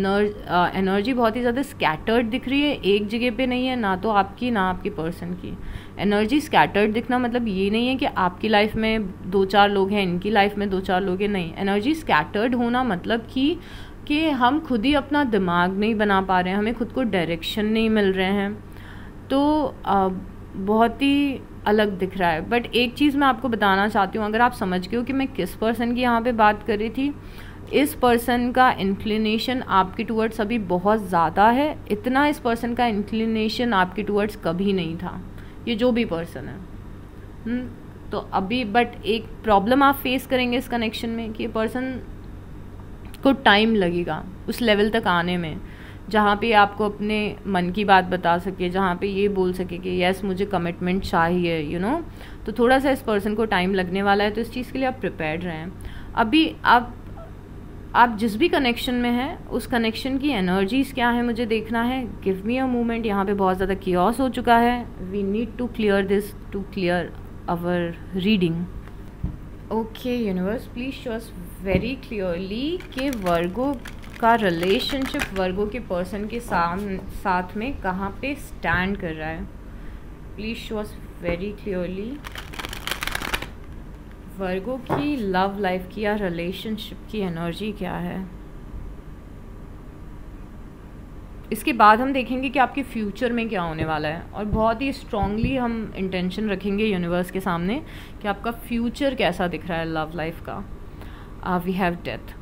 एनर्जी बहुत ही ज़्यादा स्कैटर्ड दिख रही है, एक जगह पे नहीं है, ना तो आपकी ना आपके पर्सन की। एनर्जी स्कैटर्ड दिखना मतलब ये नहीं है कि आपकी लाइफ में 2-4 लोग हैं, इनकी लाइफ में 2-4 लोग हैं, नहीं। एनर्जी स्कैटर्ड होना मतलब कि हम खुद ही अपना दिमाग नहीं बना पा रहे हैं, हमें खुद को डायरेक्शन नहीं मिल रहे हैं, तो बहुत ही अलग दिख रहा है। बट एक चीज़ मैं आपको बताना चाहती हूँ, अगर आप समझ गए हो कि मैं किस पर्सन की यहाँ पे बात कर रही थी, इस पर्सन का इंक्लिनेशन आपके टूवर्ड्स अभी बहुत ज़्यादा है। इतना इस पर्सन का इंक्लिनेशन आपके टूवर्ड्स कभी नहीं था, ये जो भी पर्सन है। तो अभी बट एक प्रॉब्लम आप फेस करेंगे इस कनेक्शन में कि पर्सन को टाइम लगेगा उस लेवल तक आने में जहाँ पे आपको अपने मन की बात बता सके, जहाँ पे ये बोल सके कि यस मुझे कमिटमेंट चाहिए, तो थोड़ा सा इस पर्सन को टाइम लगने वाला है। तो इस चीज़ के लिए आप प्रिपेयर्ड रहें। अभी आप जिस भी कनेक्शन में हैं उस कनेक्शन की एनर्जीज़ क्या है मुझे देखना है। Give me a moment. यहाँ पे बहुत ज़्यादा कियोस हो चुका है, we need to clear this to clear our reading. Okay universe, please show us very clearly कि वर्गो का रिलेशनशिप वर्गो के पर्सन के साथ में कहाँ पे स्टैंड कर रहा है। Please show us very clearly virgo की लव लाइफ की या रिलेशनशिप की एनर्जी क्या है। इसके बाद हम देखेंगे कि आपके फ्यूचर में क्या होने वाला है, और बहुत ही स्ट्रांगली हम इंटेंशन रखेंगे यूनिवर्स के सामने कि आपका फ्यूचर कैसा दिख रहा है लव लाइफ का। We have death.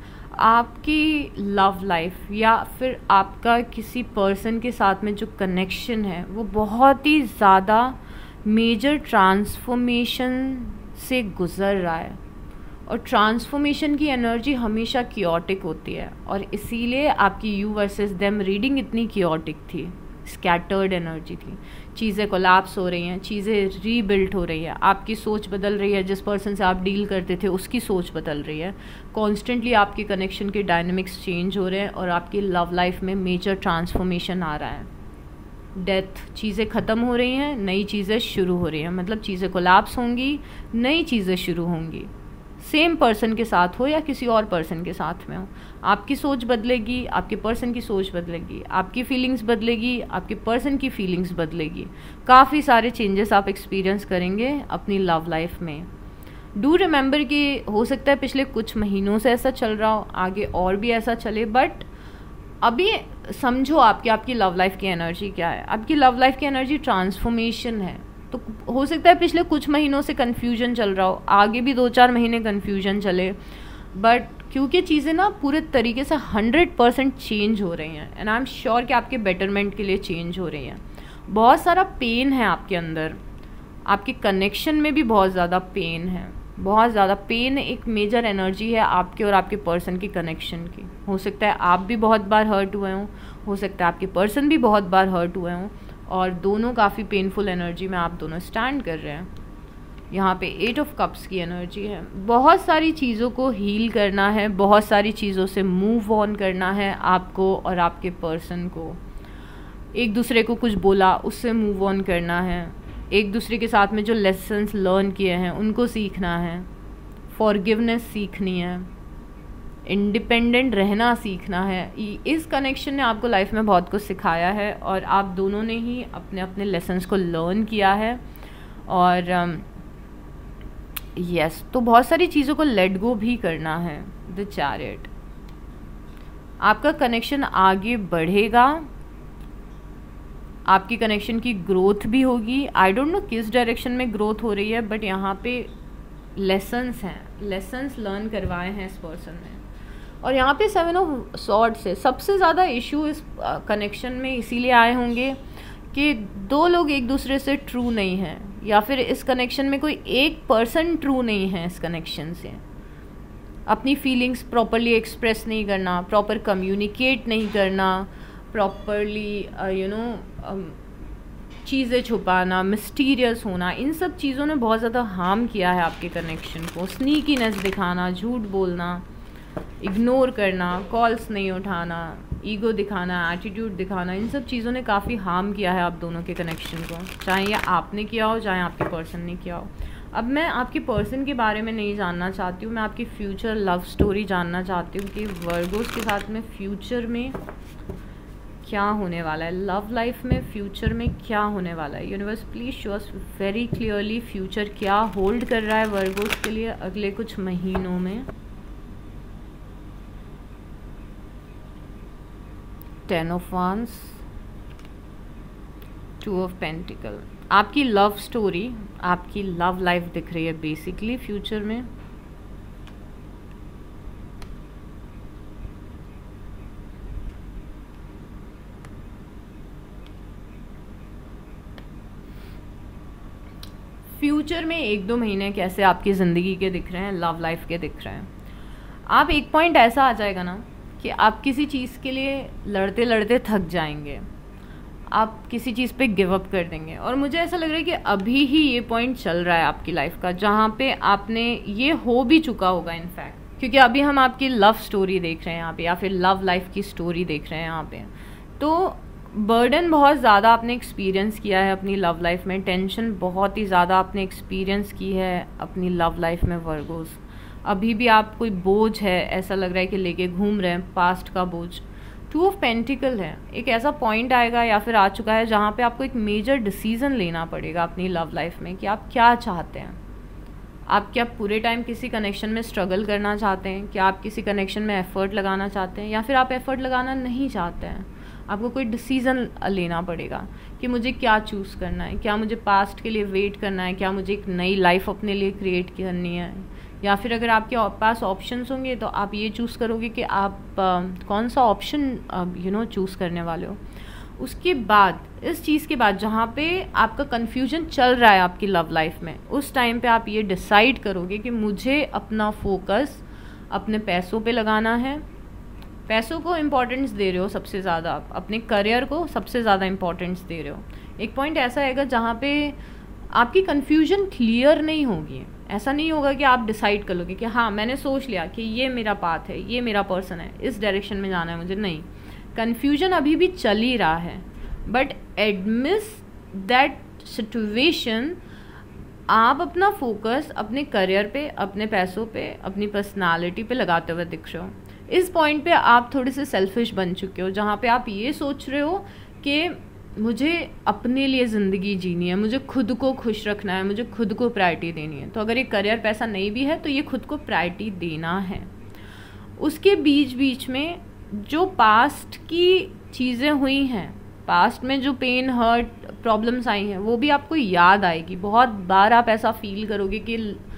आपकी लव लाइफ या फिर आपका किसी पर्सन के साथ में जो कनेक्शन है वो बहुत ही ज़्यादा मेजर ट्रांसफॉर्मेशन से गुज़र रहा है, और ट्रांसफॉर्मेशन की एनर्जी हमेशा कियोटिक होती है, और इसीलिए आपकी यू वर्सेस देम रीडिंग इतनी कियोटिक थी, स्कैटर्ड एनर्जी थी। चीज़ें कोलैप्स हो रही हैं, चीज़ें रीबिल्ट हो रही है, आपकी सोच बदल रही है, जिस पर्सन से आप डील करते थे उसकी सोच बदल रही है, कॉन्स्टेंटली आपके कनेक्शन के डायनेमिक्स चेंज हो रहे हैं, और आपकी लव लाइफ में मेजर ट्रांसफॉर्मेशन आ रहा है। डेथ, चीज़ें ख़त्म हो रही हैं, नई चीज़ें शुरू हो रही हैं, मतलब चीज़ें कोलैप्स होंगी, नई चीज़ें शुरू होंगी, सेम पर्सन के साथ हो या किसी और पर्सन के साथ में हो। आपकी सोच बदलेगी, आपके पर्सन की सोच बदलेगी, आपकी फीलिंग्स बदलेगी, आपके पर्सन की फीलिंग्स बदलेगी, काफ़ी सारे चेंजेस आप एक्सपीरियंस करेंगे अपनी लव लाइफ में। डू रिमेंबर कि हो सकता है पिछले कुछ महीनों से ऐसा चल रहा हो, आगे और भी ऐसा चले, बट अभी समझो आपकी लव लाइफ की एनर्जी क्या है। आपकी लव लाइफ की एनर्जी ट्रांसफॉर्मेशन है। तो हो सकता है पिछले कुछ महीनों से कन्फ्यूजन चल रहा हो, आगे भी 2-4 महीने कन्फ्यूजन चले, बट क्योंकि चीज़ें ना पूरे तरीके से 100% चेंज हो रही हैं, एंड आई एम श्योर कि आपके बेटरमेंट के लिए चेंज हो रही हैं। बहुत सारा पेन है आपके अंदर, आपके कनेक्शन में भी बहुत ज़्यादा पेन है, बहुत ज़्यादा पेन एक मेजर एनर्जी है आपके और आपके पर्सन की कनेक्शन की। हो सकता है आप भी बहुत बार हर्ट हुए हों, हो सकता है आपके पर्सन भी बहुत बार हर्ट हुए हों, और दोनों काफ़ी पेनफुल एनर्जी में आप दोनों स्टैंड कर रहे हैं। यहाँ पे 8 ऑफ कप्स की एनर्जी है। बहुत सारी चीज़ों को हील करना है, बहुत सारी चीज़ों से मूव ऑन करना है आपको और आपके पर्सन को। एक दूसरे को कुछ बोला, उससे मूव ऑन करना है, एक दूसरे के साथ में जो लेसन्स लर्न किए हैं उनको सीखना है, फॉरगिवनेस सीखनी है, इंडिपेंडेंट रहना सीखना है। इस कनेक्शन ने आपको लाइफ में बहुत कुछ सिखाया है, और आप दोनों ने ही अपने अपने लेसन्स को लर्न किया है। और यस, तो बहुत सारी चीज़ों को लेट गो भी करना है। द चैरियट, आपका कनेक्शन आगे बढ़ेगा, आपकी कनेक्शन की ग्रोथ भी होगी। आई डोंट नो किस डायरेक्शन में ग्रोथ हो रही है, बट यहाँ पे लेसन्स हैं, लेसन्स लर्न करवाए हैं इस पर्सन ने। और यहाँ पे 7 ऑफ सॉर्ड्स है। सबसे ज़्यादा इशू इस कनेक्शन में इसीलिए आए होंगे कि दो लोग एक दूसरे से ट्रू नहीं हैं, या फिर इस कनेक्शन में कोई एक पर्सन ट्रू नहीं है इस कनेक्शन से। अपनी फीलिंग्स प्रॉपरली एक्सप्रेस नहीं करना, प्रॉपर कम्युनिकेट नहीं करना, प्रॉपरली चीज़ें छुपाना, मिस्टीरियस होना, इन सब चीज़ों ने बहुत ज़्यादा हार्म किया है आपके कनेक्शन को। स्नीकीनेस दिखाना, झूठ बोलना, इग्नोर करना, कॉल्स नहीं उठाना, ईगो दिखाना, एटीट्यूड दिखाना, इन सब चीज़ों ने काफ़ी हार्म किया है आप दोनों के कनेक्शन को, चाहे ये आपने किया हो चाहे आपके पर्सन ने किया हो। अब मैं आपके पर्सन के बारे में नहीं जानना चाहती हूँ, मैं आपकी फ्यूचर लव स्टोरी जानना चाहती हूँ कि वर्गोस के साथ में फ्यूचर में क्या होने वाला है, लव लाइफ में फ्यूचर में क्या होने वाला है। Universe please show us very clearly future क्या होल्ड कर रहा है वर्गोस के लिए अगले कुछ महीनों में। 10 ऑफ वांड्स, 2 ऑफ पेंटिकल। आपकी लव स्टोरी, आपकी लव लाइफ दिख रही है बेसिकली फ्यूचर में। फ्यूचर में 1-2 महीने कैसे आपकी ज़िंदगी के दिख रहे हैं, लव लाइफ के दिख रहे हैं। आप एक पॉइंट ऐसा आ जाएगा ना कि आप किसी चीज़ के लिए लड़ते लड़ते थक जाएंगे, आप किसी चीज़ पे गिव अप कर देंगे। और मुझे ऐसा लग रहा है कि अभी ही ये पॉइंट चल रहा है आपकी लाइफ का जहाँ पे आपने ये हो भी चुका होगा इनफैक्ट, क्योंकि अभी हम आपकी लव स्टोरी देख रहे हैं यहाँ पे, या फिर लव लाइफ की स्टोरी देख रहे हैं यहाँ पे। तो बर्डन बहुत ज़्यादा आपने एक्सपीरियंस किया है अपनी लव लाइफ में, टेंशन बहुत ही ज़्यादा आपने एक्सपीरियंस की है अपनी लव लाइफ में वर्गोस। अभी भी आप कोई बोझ है ऐसा लग रहा है कि लेके घूम रहे हैं, पास्ट का बोझ। 2 ऑफ पेंटिकल है, एक ऐसा पॉइंट आएगा या फिर आ चुका है जहाँ पे आपको एक मेजर डिसीज़न लेना पड़ेगा अपनी लव लाइफ में कि आप क्या चाहते हैं। आप क्या पूरे टाइम किसी कनेक्शन में स्ट्रगल करना चाहते हैं, क्या आप किसी कनेक्शन में एफ़र्ट लगाना चाहते हैं, या फिर आप एफ़र्ट लगाना नहीं चाहते हैं। आपको कोई डिसीज़न लेना पड़ेगा कि मुझे क्या चूज़ करना है, क्या मुझे पास्ट के लिए वेट करना है, क्या मुझे एक नई लाइफ अपने लिए क्रिएट करनी है, या फिर अगर आपके पास ऑप्शंस होंगे तो आप ये चूज़ करोगे कि आप कौन सा ऑप्शन चूज़ करने वाले हो। उसके बाद इस चीज़ के बाद जहाँ पे आपका कन्फ्यूजन चल रहा है आपकी लव लाइफ में, उस टाइम पे आप ये डिसाइड करोगे कि मुझे अपना फोकस अपने पैसों पे लगाना है। पैसों को इम्पोर्टेंस दे रहे हो सबसे ज़्यादा, आप अपने करियर को सबसे ज़्यादा इम्पोर्टेंस दे रहे हो। एक पॉइंट ऐसा आएगा जहाँ पे आपकी कन्फ्यूजन क्लियर नहीं होगी। ऐसा नहीं होगा कि आप डिसाइड कर लोगे कि हाँ मैंने सोच लिया कि ये मेरा पाथ है, ये मेरा पर्सन है, इस डायरेक्शन में जाना है मुझे। नहीं, कन्फ्यूजन अभी भी चल ही रहा है, बट एडमिस दैट सिचुएशन आप अपना फोकस अपने करियर पे, अपने पैसों पे, अपनी पर्सनालिटी पे लगाते हुए दिख रहे हो। इस पॉइंट पे आप थोड़े से सेल्फिश बन चुके हो, जहाँ पे आप ये सोच रहे हो कि मुझे अपने लिए ज़िंदगी जीनी है, मुझे खुद को खुश रखना है, मुझे खुद को प्रायोरिटी देनी है। तो अगर ये करियर पैसा नहीं भी है तो ये खुद को प्रायोरिटी देना है। उसके बीच बीच में जो पास्ट की चीज़ें हुई हैं, पास्ट में जो पेन, हर्ट, प्रॉब्लम्स आई हैं, वो भी आपको याद आएगी। बहुत बार आप ऐसा फील करोगे कि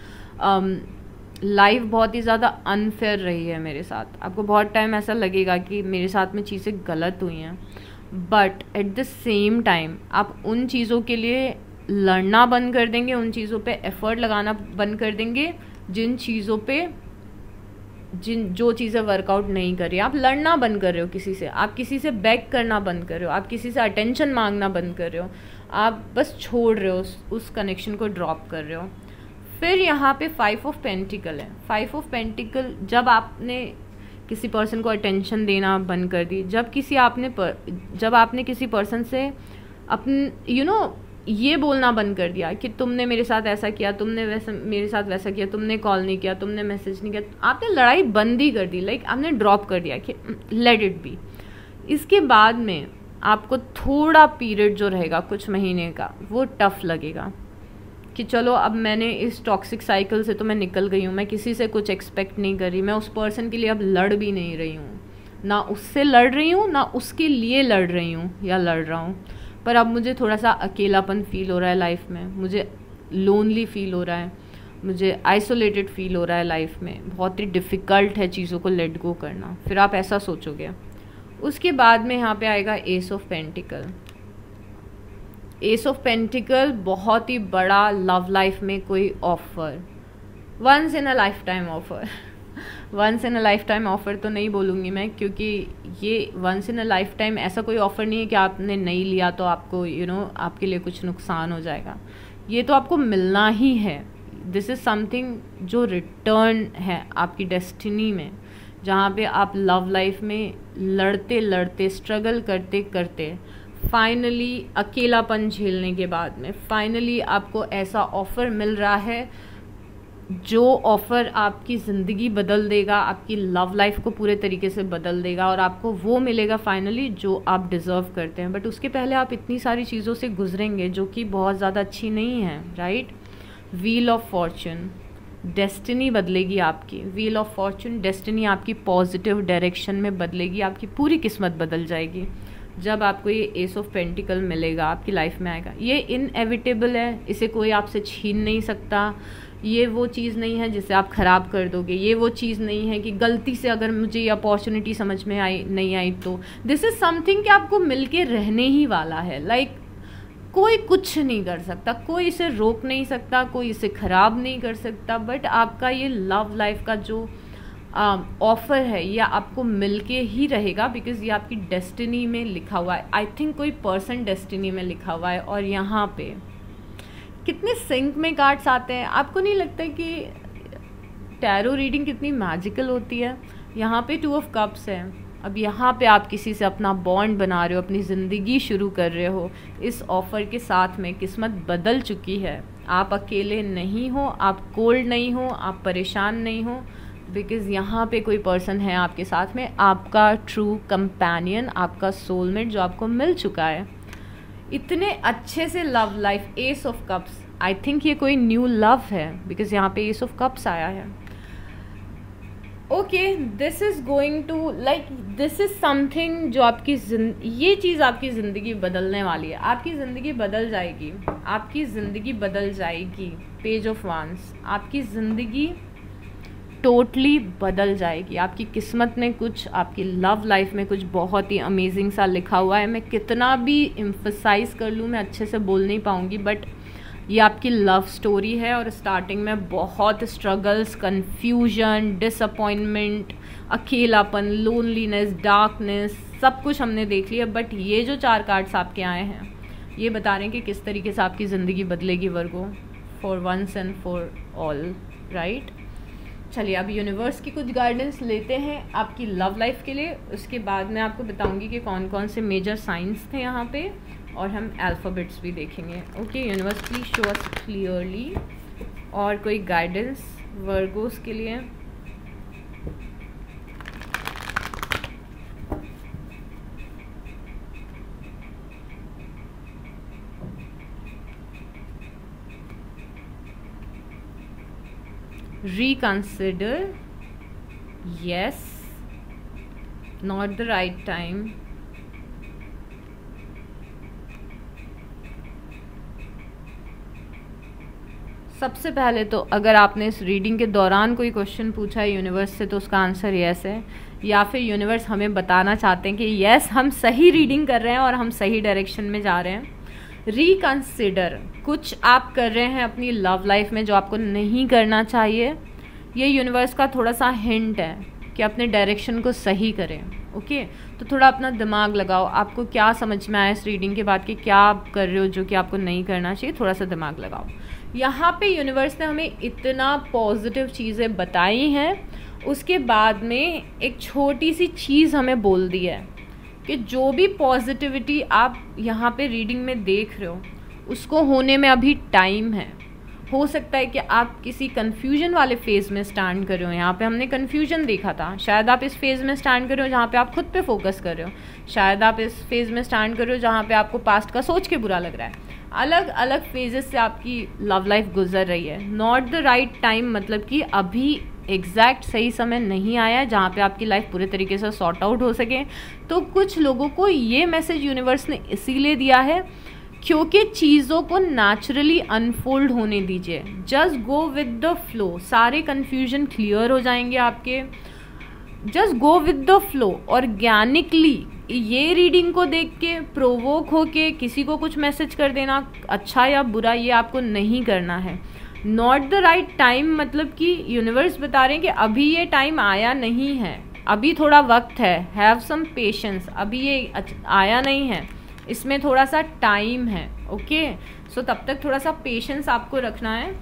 लाइफ बहुत ही ज़्यादा अनफेयर रही है मेरे साथ। आपको बहुत टाइम ऐसा लगेगा कि मेरे साथ में चीज़ें गलत हुई हैं, but at the same time आप उन चीज़ों के लिए लड़ना बंद कर देंगे, उन चीज़ों पे एफर्ट लगाना बंद कर देंगे जिन चीज़ों पे जो चीज़ें वर्कआउट नहीं कर रही। आप लड़ना बंद कर रहे हो किसी से, आप किसी से बैक करना बंद कर रहे हो, आप किसी से अटेंशन मांगना बंद कर रहे हो, आप बस छोड़ रहे हो, उस कनेक्शन को ड्रॉप कर रहे हो। फिर यहाँ पे 5 ऑफ पेंटिकल है। 5 ऑफ पेंटिकल, जब आपने किसी पर्सन को अटेंशन देना बंद कर दी, जब आपने किसी पर्सन से अपने ये बोलना बंद कर दिया कि तुमने मेरे साथ ऐसा किया, तुमने वैसा मेरे साथ वैसा किया, तुमने कॉल नहीं किया, तुमने मैसेज नहीं किया, आपने लड़ाई बंद ही कर दी, लाइक आपने ड्रॉप कर दिया कि लेट इट बी। इसके बाद में आपको थोड़ा पीरियड जो रहेगा कुछ महीने का, वो टफ लगेगा कि चलो अब मैंने इस टॉक्सिक साइकिल से तो मैं निकल गई हूँ, मैं किसी से कुछ एक्सपेक्ट नहीं कर रही, मैं उस पर्सन के लिए अब लड़ भी नहीं रही हूँ, ना उससे लड़ रही हूँ ना उसके लिए लड़ रही हूँ या लड़ रहा हूँ। पर अब मुझे थोड़ा सा अकेलापन फील हो रहा है लाइफ में, मुझे लोनली फील हो रहा है, मुझे आइसोलेटेड फील हो रहा है लाइफ में, बहुत ही डिफ़िकल्ट है चीज़ों को लेट गो करना। फिर आप ऐसा सोचोगे। उसके बाद में यहाँ पे आएगा ace of pentacle. Ace of pentacle बहुत ही बड़ा लव लाइफ में कोई offer, once in a lifetime offer. Once in a lifetime offer तो नहीं बोलूँगी मैं, क्योंकि ये once in a lifetime ऐसा कोई ऑफ़र नहीं है कि आपने नहीं लिया तो आपको आपके लिए कुछ नुकसान हो जाएगा। ये तो आपको मिलना ही है। दिस इज़ समथिंग जो रिटर्न है आपकी डेस्टिनी में, जहाँ पे आप लव लाइफ में लड़ते लड़ते, स्ट्रगल करते करते, फाइनली अकेलापन झेलने के बाद में फाइनली आपको ऐसा ऑफ़र मिल रहा है जो ऑफ़र आपकी ज़िंदगी बदल देगा, आपकी लव लाइफ को पूरे तरीके से बदल देगा, और आपको वो मिलेगा फाइनली जो आप डिज़र्व करते हैं। बट उसके पहले आप इतनी सारी चीज़ों से गुजरेंगे जो कि बहुत ज़्यादा अच्छी नहीं है, right. Wheel of fortune, destiny बदलेगी आपकी। व्हील ऑफ फॉर्चून, डेस्टिनी आपकी पॉजिटिव डायरेक्शन में बदलेगी, आपकी पूरी किस्मत बदल जाएगी जब आपको ये एस ऑफ पेंटिकल मिलेगा, आपकी लाइफ में आएगा। ये इनएविटेबल है, इसे कोई आपसे छीन नहीं सकता। ये वो चीज़ नहीं है जिसे आप ख़राब कर दोगे, ये वो चीज़ नहीं है कि गलती से अगर मुझे ये अपॉर्चुनिटी समझ में नहीं आई तो। दिस इज़ समथिंग कि आपको मिल के रहने ही वाला है। लाइक कोई कुछ नहीं कर सकता, कोई इसे रोक नहीं सकता, कोई इसे ख़राब नहीं कर सकता। बट आपका ये लव लाइफ का जो ऑफ़र है ये आपको मिल के ही रहेगा, बिकॉज़ ये आपकी डेस्टिनी में लिखा हुआ है। आई थिंक कोई पर्सन डेस्टिनी में लिखा हुआ है। और यहाँ पे कितने सिंक में कार्ड्स आते हैं। आपको नहीं लगता कि टैरो रीडिंग कितनी मैजिकल होती है। यहाँ पे 2 ऑफ कप्स है। अब यहाँ पे आप किसी से अपना बॉन्ड बना रहे हो, अपनी ज़िंदगी शुरू कर रहे हो। इस ऑफ़र के साथ में किस्मत बदल चुकी है। आप अकेले नहीं हो, आप कोल्ड नहीं हो, आप परेशान नहीं हो, बिकॉज़ यहाँ पे कोई पर्सन है आपके साथ में, आपका ट्रू कंपेनियन, आपका सोलमेट जो आपको मिल चुका है। इतने अच्छे से love life, ace of cups, I think ये कोई न्यू लव है, बिकॉज यहाँ पे एस ऑफ कप्स आया है। Okay, this is going to like, this is something जो आपकी ये चीज़ आपकी ज़िंदगी बदलने वाली है। आपकी ज़िंदगी बदल जाएगी, आपकी ज़िंदगी बदल जाएगी। पेज ऑफ वांस, आपकी ज़िंदगी टोटली बदल जाएगी। आपकी किस्मत में कुछ, आपकी लव लाइफ में कुछ बहुत ही अमेजिंग सा लिखा हुआ है। मैं कितना भी एम्फसाइज़ कर लूँ मैं अच्छे से बोल नहीं पाऊँगी, बट ये आपकी लव स्टोरी है और स्टार्टिंग में बहुत स्ट्रगल्स, कन्फ्यूजन, डिसअपॉइंटमेंट, अकेलापन, लोनलीनेस, डार्कनेस, सब कुछ हमने देख लिया। बट ये जो 4 कार्ड्स आपके आए हैं ये बता रहे हैं कि किस तरीके से आपकी ज़िंदगी बदलेगी virgo, for once and for all, right. चलिए अब यूनिवर्स की कुछ गाइडेंस लेते हैं आपकी लव लाइफ के लिए। उसके बाद मैं आपको बताऊंगी कि कौन कौन से मेजर साइंस थे यहाँ पे, और हम अल्फ़ाबेट्स भी देखेंगे। Okay universe please show us clearly और कोई गाइडेंस वर्गोस के लिए। Reconsider, yes, not the right time, सबसे पहले तो अगर आपने इस रीडिंग के दौरान कोई क्वेश्चन पूछा है यूनिवर्स से तो उसका आंसर यस है, या फिर यूनिवर्स हमें बताना चाहते हैं कि यस हम सही रीडिंग कर रहे हैं और हम सही डायरेक्शन में जा रहे हैं। रिकंसिडर, कुछ आप कर रहे हैं अपनी लव लाइफ में जो आपको नहीं करना चाहिए। ये यूनिवर्स का थोड़ा सा हिंट है कि अपने डायरेक्शन को सही करें। ओके तो थोड़ा अपना दिमाग लगाओ, आपको क्या समझ में आया इस रीडिंग के बाद कि क्या आप कर रहे हो जो कि आपको नहीं करना चाहिए, थोड़ा सा दिमाग लगाओ। यहाँ पे यूनिवर्स ने हमें इतना पॉजिटिव चीज़ें बताई हैं, उसके बाद में एक छोटी सी चीज़ हमें बोल दी है कि जो भी पॉजिटिविटी आप यहाँ पे रीडिंग में देख रहे हो उसको होने में अभी टाइम है। हो सकता है कि आप किसी कन्फ्यूजन वाले फेज़ में स्टैंड कर रहे हो, यहाँ पे हमने कन्फ्यूजन देखा था, शायद आप इस फेज़ में स्टैंड कर रहे हो जहाँ पे आप खुद पे फोकस कर रहे हो, शायद आप इस फेज़ में स्टैंड कर रहे हो जहाँ पे आपको पास्ट का सोच के बुरा लग रहा है। अलग अलग फेजेस से आपकी लव लाइफ गुजर रही है। नॉट द राइट टाइम मतलब कि अभी एग्जैक्ट सही समय नहीं आया है जहाँ पे आपकी लाइफ पूरे तरीके से सॉर्ट आउट हो सके। तो कुछ लोगों को ये मैसेज यूनिवर्स ने इसीलिए दिया है क्योंकि चीज़ों को नेचुरली अनफोल्ड होने दीजिए, just go with the flow, सारे कन्फ्यूजन क्लियर हो जाएंगे आपके। Just go with the flow, organically. ये रीडिंग को देख के प्रोवोक होके किसी को कुछ मैसेज कर देना, अच्छा या बुरा, ये आपको नहीं करना है। नॉट द राइट टाइम मतलब कि यूनिवर्स बता रहे हैं कि अभी ये टाइम आया नहीं है, अभी थोड़ा वक्त है, हैव सम पेशेंस, अभी ये आया नहीं है, इसमें थोड़ा सा टाइम है। ओके सो तब तक थोड़ा सा पेशेंस आपको रखना है।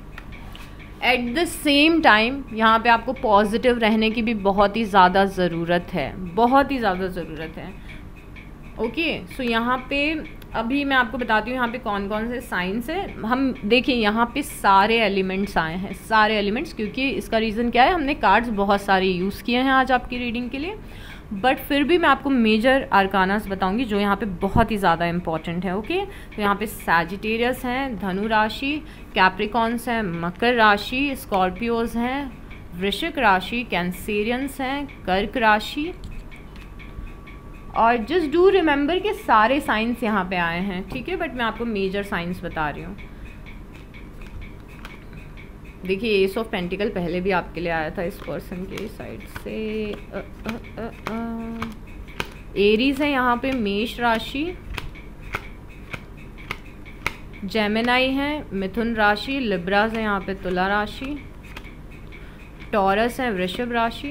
एट द सेम टाइम यहाँ पे आपको पॉजिटिव रहने की भी बहुत ही ज़्यादा ज़रूरत है, बहुत ही ज़्यादा ज़रूरत है। ओके सो यहाँ पे अभी मैं आपको बताती हूँ यहाँ पे कौन कौन से साइंस है। हम देखिए यहाँ पे सारे एलिमेंट्स आए हैं, सारे एलिमेंट्स, क्योंकि इसका रीज़न क्या है, हमने कार्ड्स बहुत सारे यूज़ किए हैं आज आपकी रीडिंग के लिए, बट फिर भी मैं आपको मेजर आर्कानास बताऊंगी जो यहाँ पे बहुत ही ज़्यादा इंपॉर्टेंट है। ओके तो यहाँ पे सैजिटेरियस हैं, धनु राशि, कैप्रिकॉन्स हैं, मकर राशि, स्कॉर्पियोज हैं, वृश्चिक राशि, कैंसेरियंस हैं, कर्क राशि। और जस्ट डू रिमेंबर के सारे साइंस यहाँ पे आए हैं, ठीक है, बट मैं आपको मेजर साइंस बता रही हूँ। देखिए एस ऑफ पेंटिकल पहले भी आपके लिए आया था इस पर्सन के साइड से। एरीज है यहाँ पे मेष राशि, जेमिनाई है मिथुन राशि, लिब्राज है यहाँ पे तुला राशि, टॉरस है वृषभ राशि।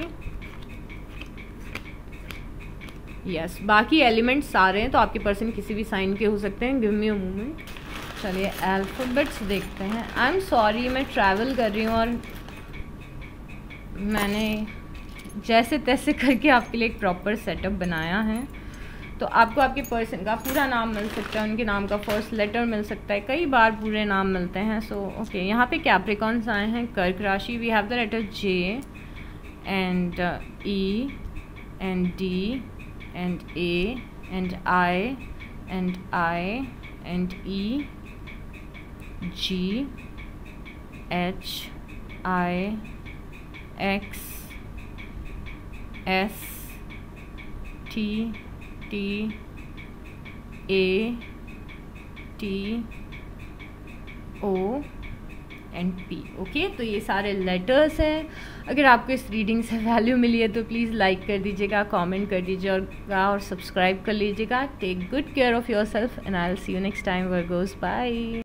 यस बाकी एलिमेंट सारे हैं, तो आपके पर्सन किसी भी साइन के हो सकते हैं। Give me a moment. चलिए अल्फ़ाबेट्स देखते हैं। आई एम सॉरी मैं ट्रैवल कर रही हूँ और मैंने जैसे तैसे करके आपके लिए एक प्रॉपर सेटअप बनाया है। तो आपको आपके पर्सन का पूरा नाम मिल सकता है, उनके नाम का फर्स्ट लेटर मिल सकता है, कई बार पूरे नाम मिलते हैं। सो ओके यहाँ पे कैप्रिकॉन्स आए हैं, कर्क राशि। We have the letter J and E and D and A and I and E, G H I X S T T A T O and P. Okay, तो ये सारे letters हैं। अगर आपको इस रीडिंग से वैल्यू मिली है तो प्लीज़ लाइक कर दीजिएगा, कमेंट कर दीजिएगा और सब्सक्राइब कर लीजिएगा। Take good care of yourself and I will see you next time. Virgos, bye.